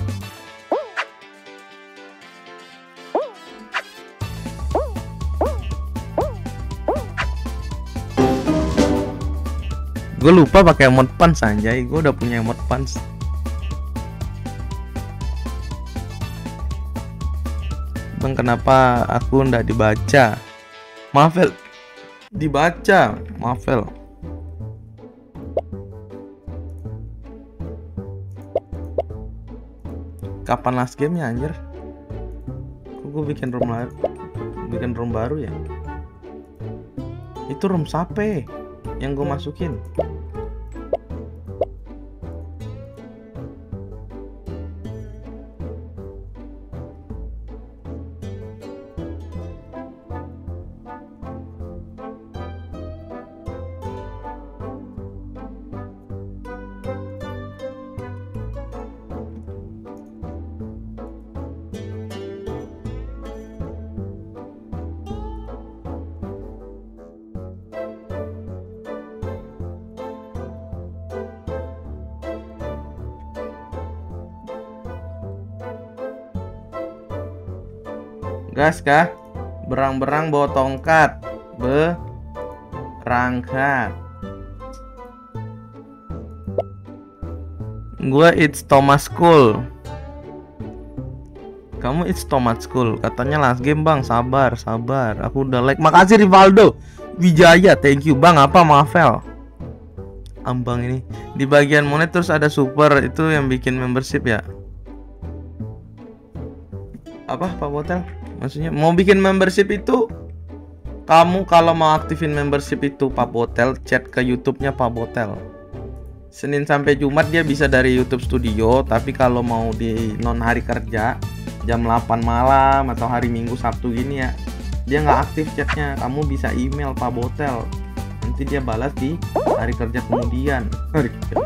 Gue lupa pakai emote pants anjay. Gue udah punya emote pants. Bang, kenapa aku ndak dibaca? Mavel dibaca, Mavel. Kapan last game ya anjir? Kok gue bikin room baru, bikin room baru ya? Itu room sape yang gue masukin. Gas kah? Berang-berang bawa tongkat. Berangkat. Gua it's Thomas School. Kamu it's Thomas School. Katanya last game bang. Sabar, sabar. Aku udah like. Makasih Rivaldo Wijaya. Thank you bang. Apa Mavel? Ambang ini. Di bagian monet terus ada super. Itu yang bikin membership ya? Apa Pak Botel? Maksudnya mau bikin membership itu, kamu kalau mau aktifin membership itu Pak Botel, chat ke YouTube-nya Pak Botel. Senin sampai Jumat dia bisa dari YouTube Studio, tapi kalau mau di non hari kerja jam delapan malam atau hari Minggu Sabtu gini ya, dia nggak aktif chatnya. Kamu bisa email Pak Botel, nanti dia balas di hari kerja kemudian. Hari kerja.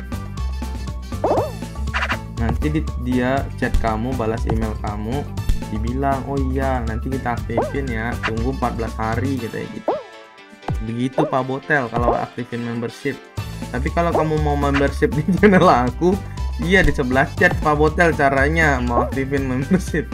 Nanti di, dia chat kamu, balas email kamu, dibilang oh iya nanti kita aktifin ya, tunggu empat belas hari gitu ya gitu. Begitu Pak Botel kalau aktifin membership. Tapi kalau kamu mau membership di channel aku, iya di sebelah chat Pak Botel caranya mau aktifin membership.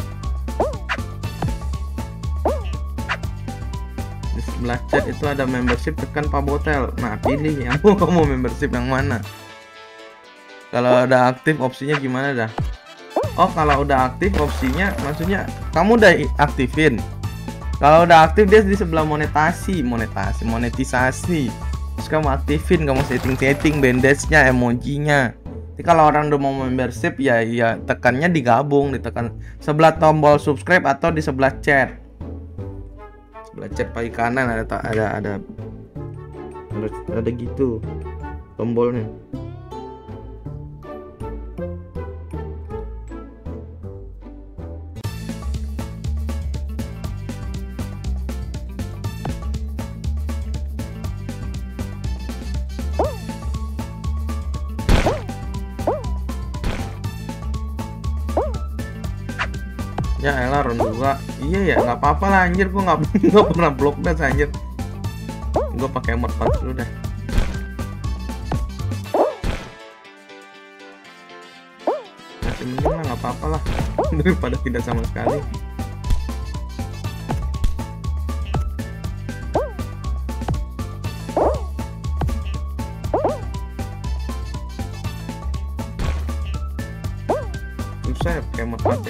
Di sebelah chat itu ada membership, tekan Pak Botel. Nah pilih yang mau kamu membership yang mana. Kalau udah aktif opsinya gimana dah? Oh kalau udah aktif opsinya, maksudnya kamu udah aktifin. Kalau udah aktif dia di sebelah monetasi, monetasi, monetisasi. Terus kamu aktifin, kamu setting-setting bandage-nya, emojinya. Jadi kalau orang udah mau membership ya, ya tekannya digabung, ditekan sebelah tombol subscribe atau di sebelah chat. Sebelah chat paling kanan ada ada ada ada, ada gitu tombolnya. Ya elah round dua. Iya ya nggak apa-apa lah anjir, gua nggak nggak pernah block dance anjir. Gua pakai emote pas dulu dah. Masih mending lah, nggak apa-apa lah daripada tidak sama sekali. Susah ya pakai emote pas ya.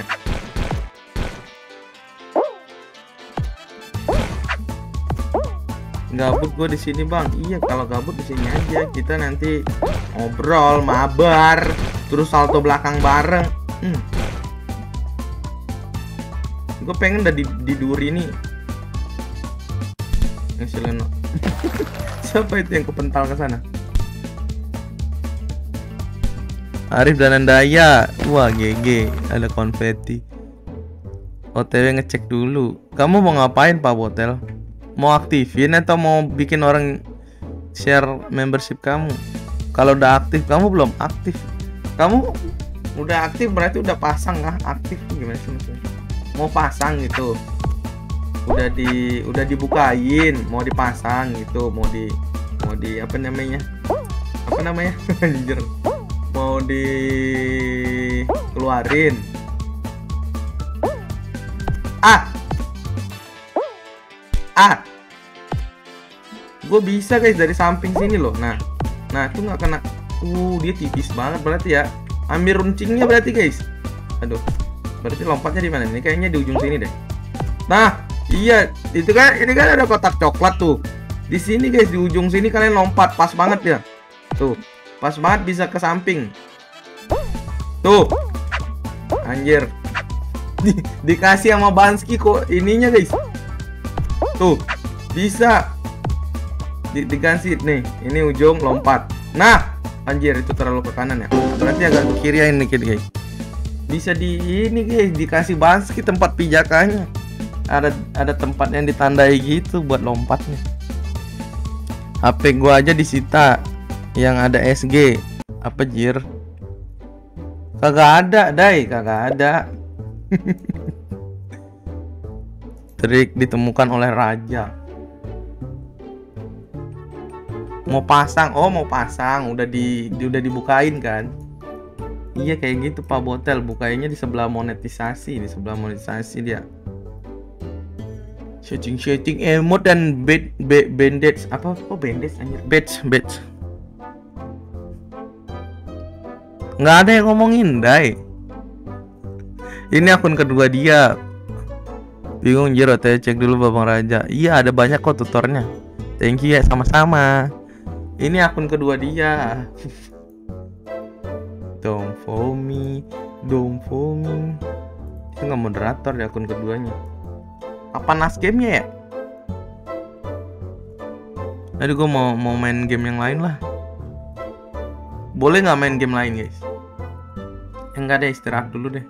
Gabut gue di sini bang. Iya kalau gabut di sini aja, kita nanti ngobrol, mabar, terus salto belakang bareng. hmm. Gue pengen udah di, di duri nih ngasilin. Siapa itu yang kepental ke sana? Arif dan Andaya. Wah G G, ada konfeti. O T W ngecek dulu. Kamu mau ngapain Pak Botel? Mau aktifin atau mau bikin orang share membership kamu? Kalau udah aktif, kamu belum aktif. Kamu udah aktif berarti udah pasang kah? Aktif gimana sih maksudnya? Mau pasang gitu. Udah di udah dibukain, mau dipasang gitu, mau di mau di apa namanya? Apa namanya? Anjir. mau dikeluarin. Ah, ah, gue bisa guys dari samping sini loh. Nah, nah itu nggak kena. Uh, dia tipis banget berarti ya. Ambil runcingnya berarti guys. Aduh, berarti lompatnya di mana? Ini kayaknya di ujung sini deh. Nah, iya, itu kan ini kan ada kotak coklat tuh. Di sini guys, di ujung sini kalian lompat pas banget ya. Tuh, pas banget bisa ke samping. Tuh, anjir. Di, dikasih sama Bansky kok ininya guys. Tuh, bisa. Di, dikasih nih, ini ujung lompat. Nah, anjir itu terlalu ke kanan ya. Berarti agak ke kiri ya ini guys. Bisa di ini guys, dikasih Bansky tempat pijakannya. Ada ada tempat yang ditandai gitu buat lompatnya. H P gua aja disita yang ada S G. Apa jir? Kagak ada, Dai, kagak ada. Trik ditemukan oleh raja. Mau pasang, oh mau pasang, udah di, di udah dibukain kan? Iya kayak gitu Pak Botel, bukainya di sebelah monetisasi, di sebelah monetisasi dia. Setting setting emote dan bed, bed bandage apa kok bandage anjir badge badge. Nggak ada yang ngomongin, Dai. Ini akun kedua dia. Bingung Jiro, teh cek dulu Babang Raja. Iya ada banyak kok tutornya. Thank you ya, sama-sama. Ini akun kedua dia. Don't follow me, don't follow me. Itu nggak moderator di akun keduanya. Apa nas gamenya ya? Aduh gue mau mau main game yang lain lah. Boleh nggak main game lain guys? Enggak deh, istirahat dulu deh.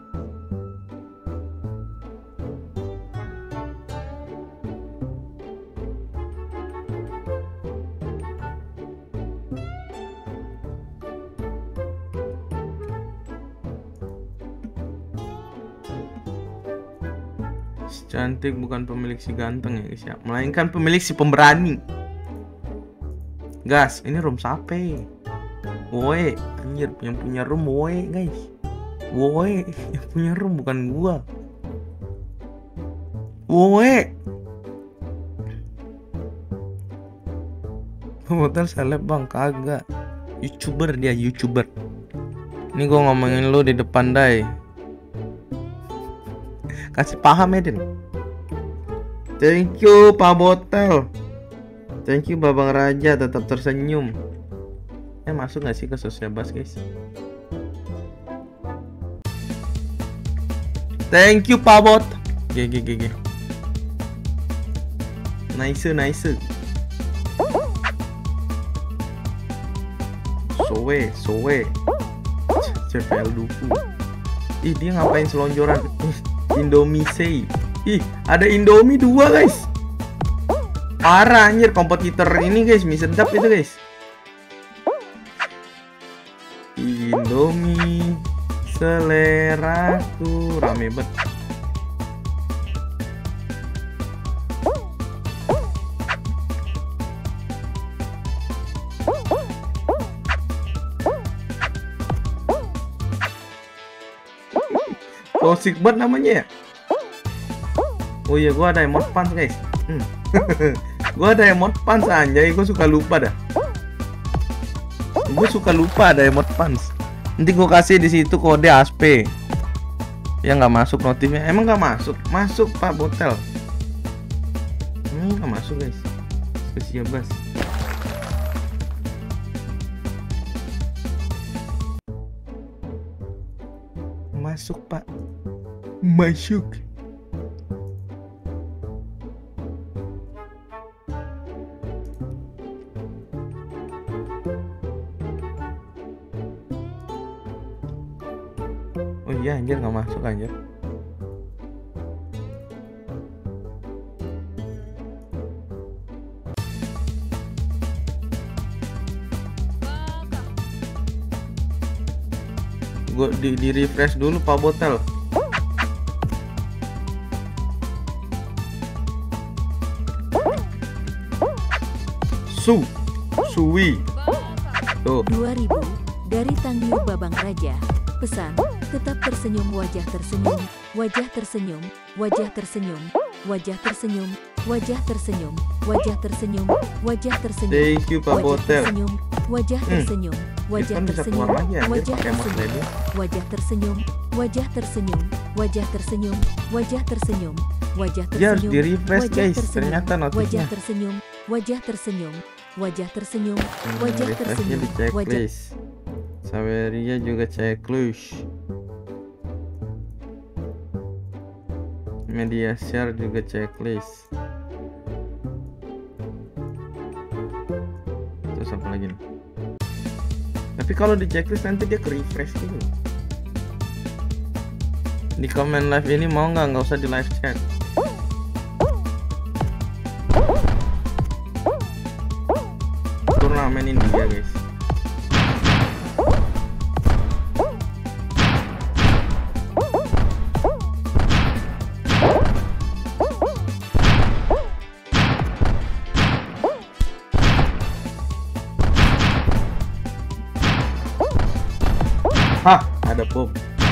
Cantik bukan pemilik si ganteng ya guys ya, melainkan pemilik si pemberani. Gas, ini room sape. Woi, anjir yang punya room woi guys. Woi, yang punya room bukan gua. Woi. Hotel seleb bang, kagak. YouTuber dia, YouTuber. Ini gua ngomongin lu di depan, Dai. Kasih paham Eden. Thank you Pak Botel. Thank you Babang Raja, tetap tersenyum. Eh masuk gak sih ke sosial bus guys? Thank you Pak Bot. G G G G. Nice nice. Sowe sowe. C P L Duku. Ih dia ngapain selonjoran? Indomie say. Ih, ada Indomie dua guys. Parah anjir kompetitor ini guys, mie sedap itu guys. Indomie selera tuh rame banget. Toxic banget namanya ya. Oh iya, gua ada emote pants guys. Hmm. Gua ada emote pants anjay, gua suka lupa dah. Gua suka lupa ada emote pants. Nanti gua kasih di situ kode A S P. Ya nggak masuk notifnya. Emang nggak masuk? Masuk Pak Botel. Ini nggak masuk guys. Spesial bus. Masuk Pak. Masuk. Oh iya anjir nggak masuk anjir. Gue di, di refresh dulu Pak Botel. Su Suwi tuh dua ribu Dari Tangdiu Babang Raja. Pesan, tetap tersenyum, wajah tersenyum, wajah tersenyum, wajah tersenyum, wajah tersenyum, wajah tersenyum, wajah tersenyum, wajah tersenyum, Thank you Pak wajah Botel. tersenyum, wajah Hmm. tersenyum, wajah Irfan bisa tersenyum, keluar lagi anjir wajah pakai mouse tersenyum, lady. wajah tersenyum, wajah tersenyum, wajah tersenyum, wajah tersenyum, wajah Dia harus tersenyum, di refresh wajah guys. tersenyum, Ternyata wajah notifnya. tersenyum, wajah tersenyum, wajah tersenyum, Hmm, wajah refreshnya tersenyum, di wajah checklist. Saweria juga checklist. Media share juga checklist. Terus apa lagi nih? Tapi kalau di checklist nanti dia ke refresh gitu. Di komen live ini mau nggak? Nggak usah di live chat. Turnamen India guys. Hah, ada bom.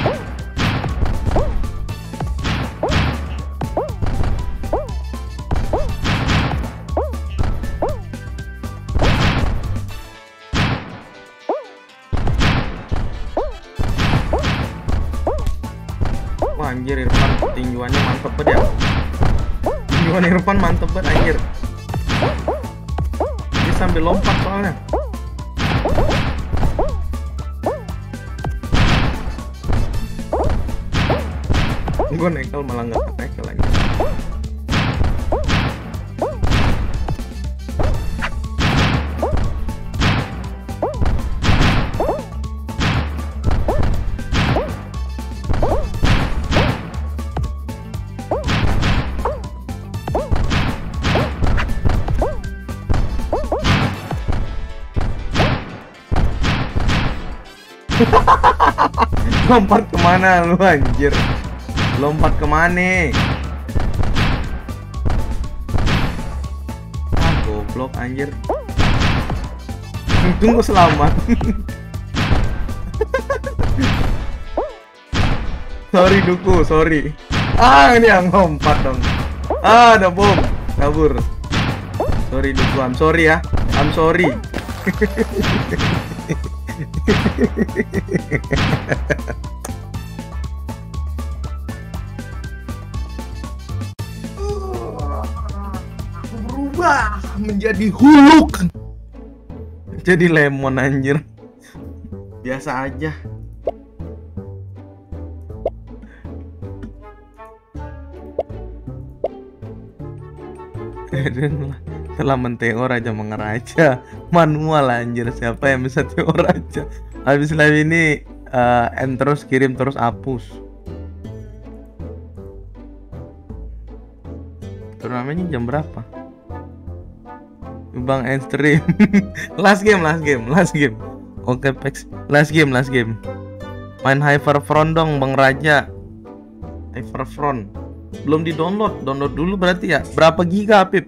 Wah anjir, Irfan tinjuannya mantep banget ya. Tinjuan Irfan mantep banget anjir. Dia sambil lompat soalnya. Gue nekel malah nggak ketekel lagi. Lompat kemana lu anjir? Lompat kemana? Ah, goblok anjir. Tunggu selamat. Sorry Duku, sorry. Ah, ini yang lompat dong. Ah, ada bom. Kabur. Sorry Duku, I'm sorry ya. I'm sorry. Berubah menjadi Huluk, jadi lemon anjir. Biasa aja. Telah menteor Raja Mengeraja manual anjir. Siapa yang bisa teor Raja? Habis live ini uh, end terus, kirim terus, hapus. Turnamennya jam berapa? Bang end stream. Last game, last game, last game. Oke, Pex. Last game, last game. Main Hyperfront dong, Bang Raja. Hyperfront. Belum di-download. Download dulu berarti ya. Berapa giga, Pip?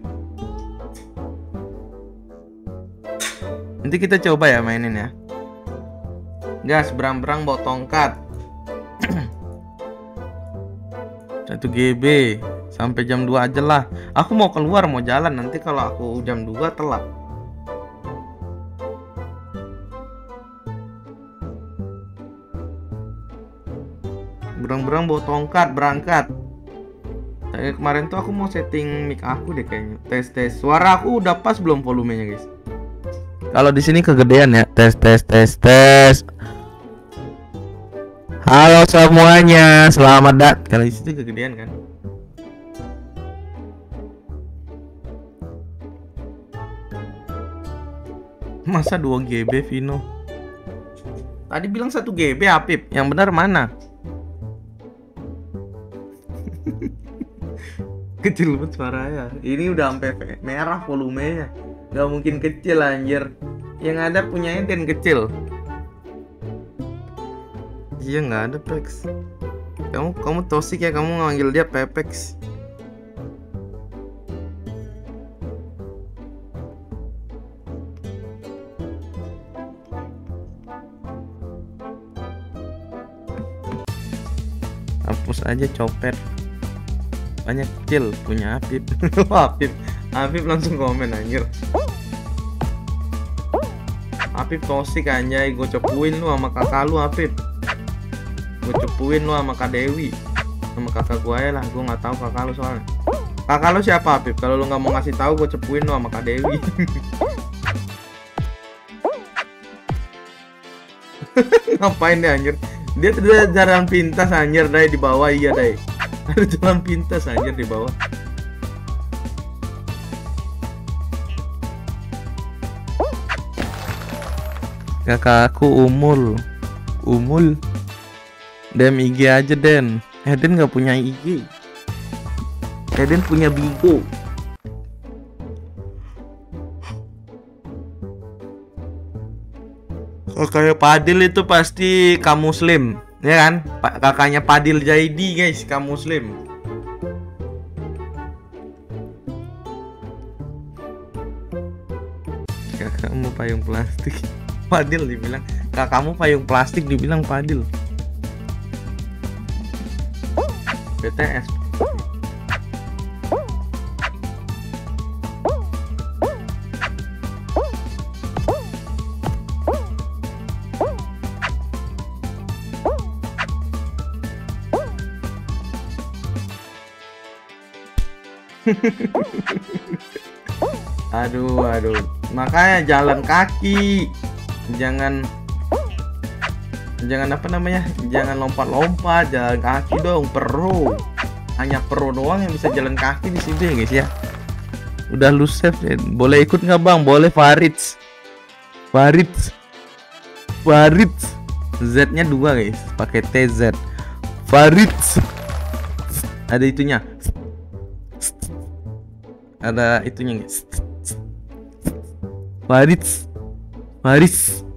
Nanti kita coba ya mainin ya. Gas, berang-berang bawa tongkat. satu G B. Sampai jam dua aja lah. Aku mau keluar, mau jalan. Nanti kalau aku jam dua telat. Berang-berang bawa tongkat, berangkat. Kayak kemarin tuh aku mau setting mic aku deh kayaknya. Tes tes. Suara aku udah pas belum volumenya, guys? Kalau di sini kegedean ya. Tes tes tes tes. Halo semuanya, selamat datang. Kalau di situ kegedean kan? Masa dua G B Vino? Tadi bilang satu G B Apip. Yang benar mana? Kecil banget suaranya. Ini udah sampai merah volumenya. Gak mungkin kecil anjir. Yang ada punya Eden kecil. Iya nggak ada Pex. Kamu kamu tosik ya, kamu nganggil dia Pepex. hapus aja copet. Banyak kecil punya Afif. Afif Afif langsung komen anjir. Afif tosik anjay, gue cepuin lu sama kakak lu Afif. Gue cepuin lu sama Kak Dewi. Sama kakak gue ya lah, gue nggak tahu kakak lu soalnya. Kakak lu siapa Afif? Kalau lu nggak mau ngasih tahu, gue cepuin lu sama Kak Dewi. Ngapain deh anjir? Dia tuh ada jalan pintas anjir dai di bawah, iya dai. Ada jalan pintas anjir di bawah. Kakakku Umul. Umul. Dem I G aja Den. Eden nggak punya I G. Eden punya Bigo. Kakaknya Padil itu pasti Kak Muslim, ya kan? Pa kakaknya Padil Jaidi guys, Kak Muslim. Kakakmu payung plastik. Padil dibilang, kakakmu payung plastik dibilang Padil. B T S. Aduh, aduh. Makanya jalan kaki. Jangan Jangan apa namanya? Jangan lompat-lompat, jalan kaki dong, pro. Hanya pro doang yang bisa jalan kaki di sini ya, guys ya. Udah lu save ya. Boleh ikut nggak Bang? Boleh Farid. Farid. Farid. Z-nya dua guys, pakai T Z. Farid. Ada itunya. Ada itunya guys. Farid. Farid.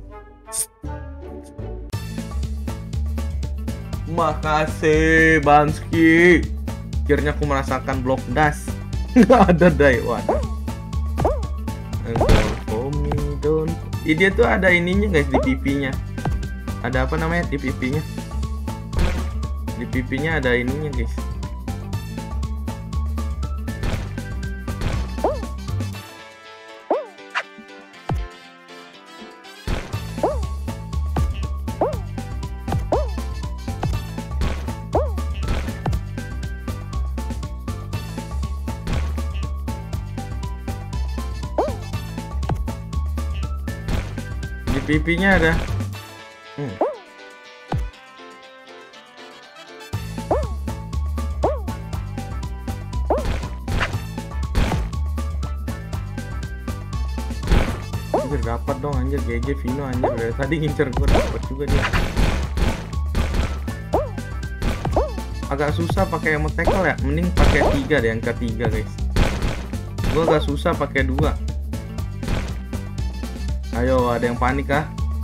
Makasih Banski. Akhirnya aku merasakan blok das. Nggak ada dai. Waduh. Ih, dia tuh ada ininya guys di pipinya. Ada apa namanya di pipinya? Di pipinya ada ininya guys. Di pipinya ada. Hmm. Anjir dapat dong anjir, G G Vino anjir, dari tadi ngincer gue dapat juga dia. Agak susah pakai emote tackle ya, mending pakai tiga deh, yang ketiga guys. Gue agak susah pakai dua. Ayo, ada yang panik kah?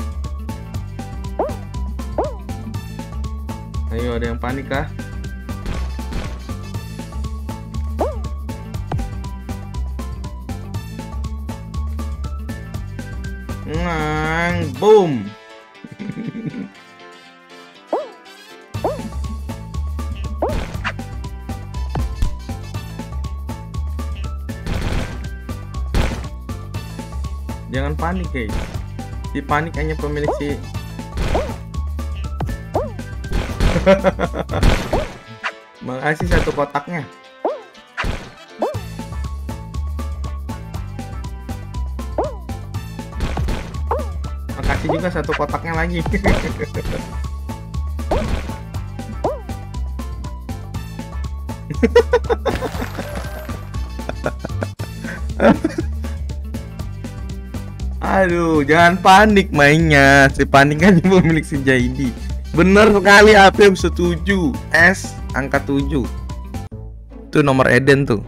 Ayo, ada yang panik kah? Ngang, boom. Jangan panik guys. Si panik hanya pemilik si. Makasih satu kotaknya. Makasih juga satu kotaknya lagi. Aduh, jangan panik mainnya. Si panik kan pemilik si Jaidi. Bener sekali, Afif setuju. S angka tujuh. Itu nomor Eden tuh.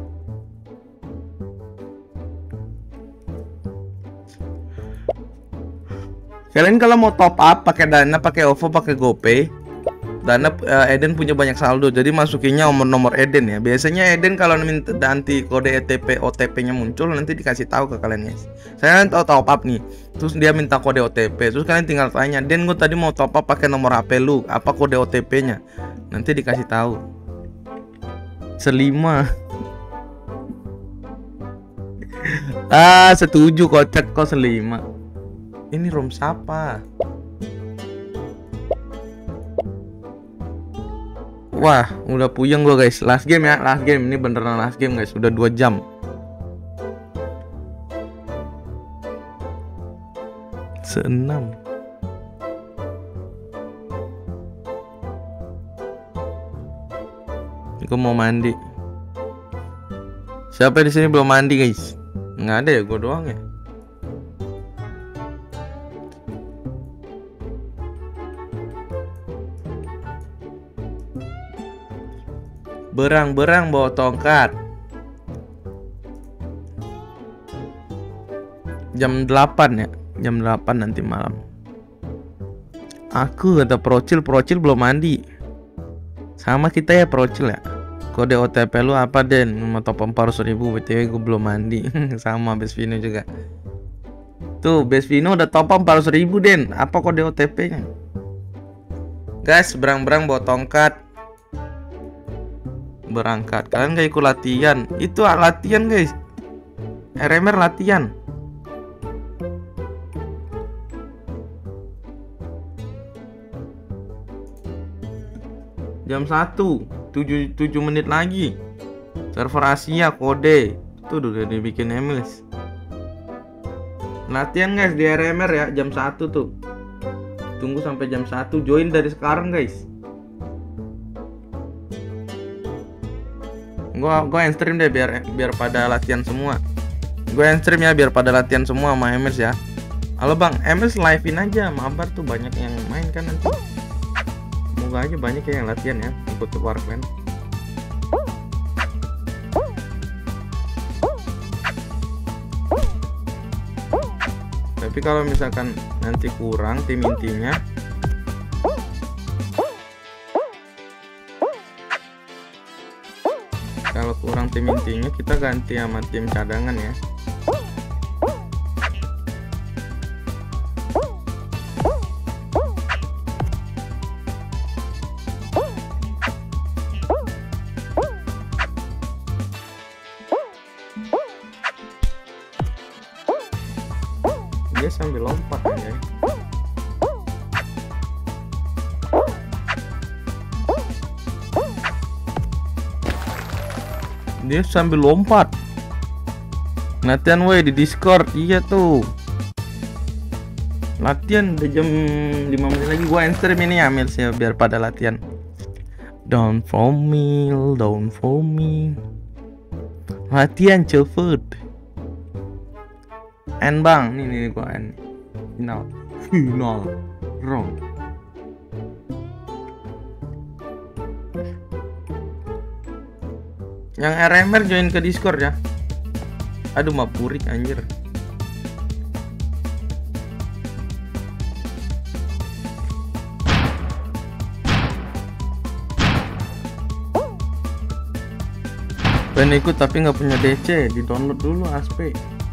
Kalian kalau mau top up pakai Dana, pakai OVO, pakai GoPay. Dana uh, Eden punya banyak saldo, jadi masukinnya nomor-nomor Eden ya. Biasanya Eden kalau minta nanti kode O T P O T P-nya muncul, nanti dikasih tahu ke kalian guys. Saya tahu top up nih, terus dia minta kode O T P, terus kalian tinggal tanya, Den gue tadi mau top up pakai nomor H P lu, apa kode O T P-nya? Nanti dikasih tahu. Selima. Ah, setuju, kocak kok selima. Ini room siapa? Wah, udah puyeng gua guys. Last game ya, last game. Ini beneran last game guys. Udah dua jam. Seenam. Gue mau mandi. Siapa di sini belum mandi guys? Nggak ada ya, gue doang ya. Berang-berang bawa tongkat. Jam delapan ya, jam delapan nanti malam. Aku kata Procil, Procil belum mandi. Sama kita ya Procil ya. Kode O T P lu apa Den? Mau top empat ratus ribu. B T W gue belum mandi. Sama Best Vino juga. Tuh Best Vino udah top empat ratus ribu Den. Apa kode O T P nya? Guys, berang-berang bawa tongkat. Berangkat. Kalian gak ikut latihan? Itu latihan guys. R M R latihan. Jam satu, tujuh menit lagi. Server Asia kode. Tuh udah dibikin Emilis. Latihan guys di R M R ya, jam satu tuh. Tunggu sampai jam satu, join dari sekarang guys. Gua gua stream deh biar biar pada latihan semua. Gua stream ya biar pada latihan semua sama Emilis ya. Halo Bang, Emilis live-in aja, mabar tuh banyak yang main kan nanti. Semoga aja banyak yang latihan ya, ikut ke Warclan. Tapi kalau misalkan nanti kurang tim intinya, kalau kurang tim intinya kita ganti sama tim cadangan ya. Dia sambil lompat aja. Dia sambil lompat. Latihan woi di Discord. Iya tuh. Latihan udah jam lima menit lagi. Gua stream ini ya Mils ya biar pada latihan. Down for me, down for me. Latihan cepet. N bang, nih nih gua N. Final, final, round. Yang R M R join ke Discord ya. Aduh mapurik anjir. Pengen ikut tapi nggak punya D C, di download dulu Aspe.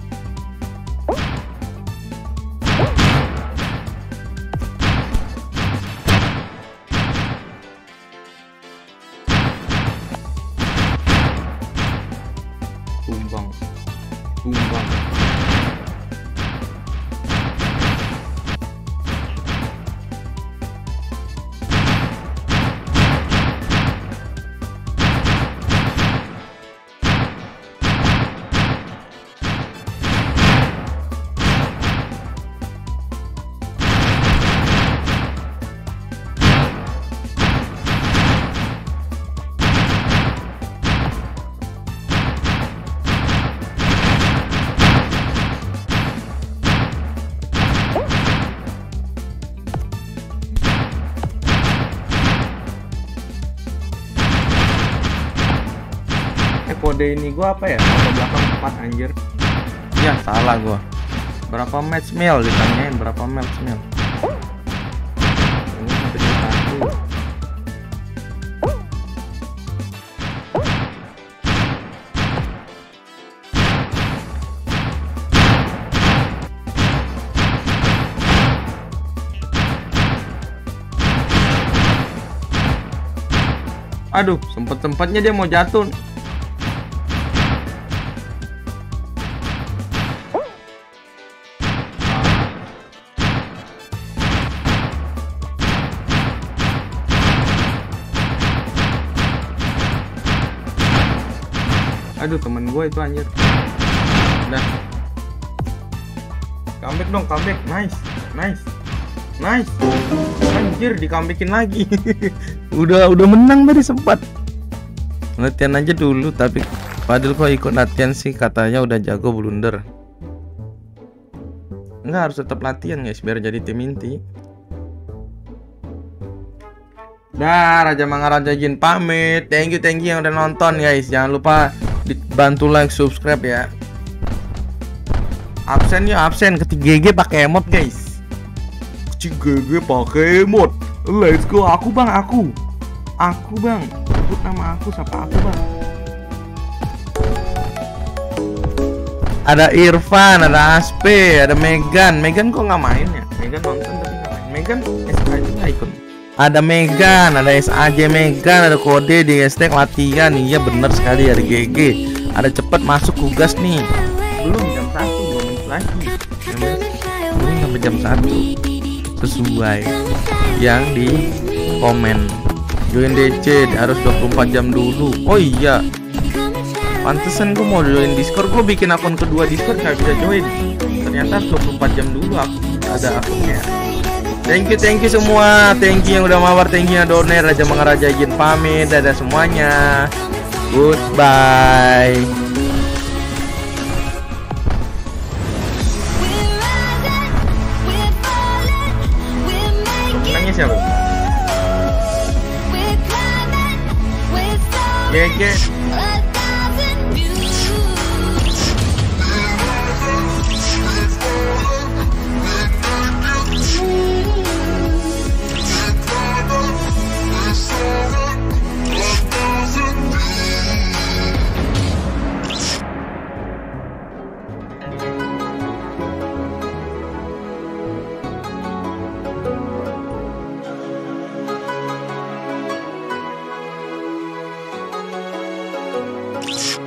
Tumbang, tumbang. Kode ini gua apa ya? Kode belakang empat anjir. Ya salah gua. Berapa match mil ditanyain berapa match mil. Ini sampai satu. Aduh, sempet-sempetnya dia mau jatuh. Aduh, temen gue itu anjir. Udah. Comeback dong, comeback. Nice, nice, nice. Anjir, di comebackin lagi. udah, udah menang tadi sempat. Latihan aja dulu, tapi Fadil kok ikut latihan sih, katanya udah jago blunder. Enggak, harus tetap latihan guys, biar jadi tim inti. Dah, Raja Mangaraja izin pamit. Thank you, thank you yang udah nonton guys. Jangan lupa dibantu like, subscribe ya. Absen ya, absen. Ketiga G G pakai emot guys. Ketiga G G pakai emot. Let's go. Aku bang, aku. Aku bang. Sebut nama aku, siapa aku bang? Ada Irfan, ada Aspe, ada Megan. Megan kok nggak main ya? Megan nonton tapi nggak main. Megan S A J nggak ikut. Ada Megan, ada S A J Megan, ada kode di hashtag latihan. Iya bener sekali, ada G G. Ada cepet masuk tugas nih. Belum jam satu, dua menit lagi. Belum sampai jam satu. Sesuai yang di komen. Join D C harus dua puluh empat jam dulu. Oh iya, pantesan gue mau join Discord. Gue bikin akun kedua Discord gak bisa join. Ternyata dua puluh empat jam dulu aku ada akunnya. Thank you, thank you semua. Thank you yang udah mawar, thank you yang donate. Raja Mangaraja izin pamit. Dadah semuanya. Goodbye. Pemenangnya siapa? G G.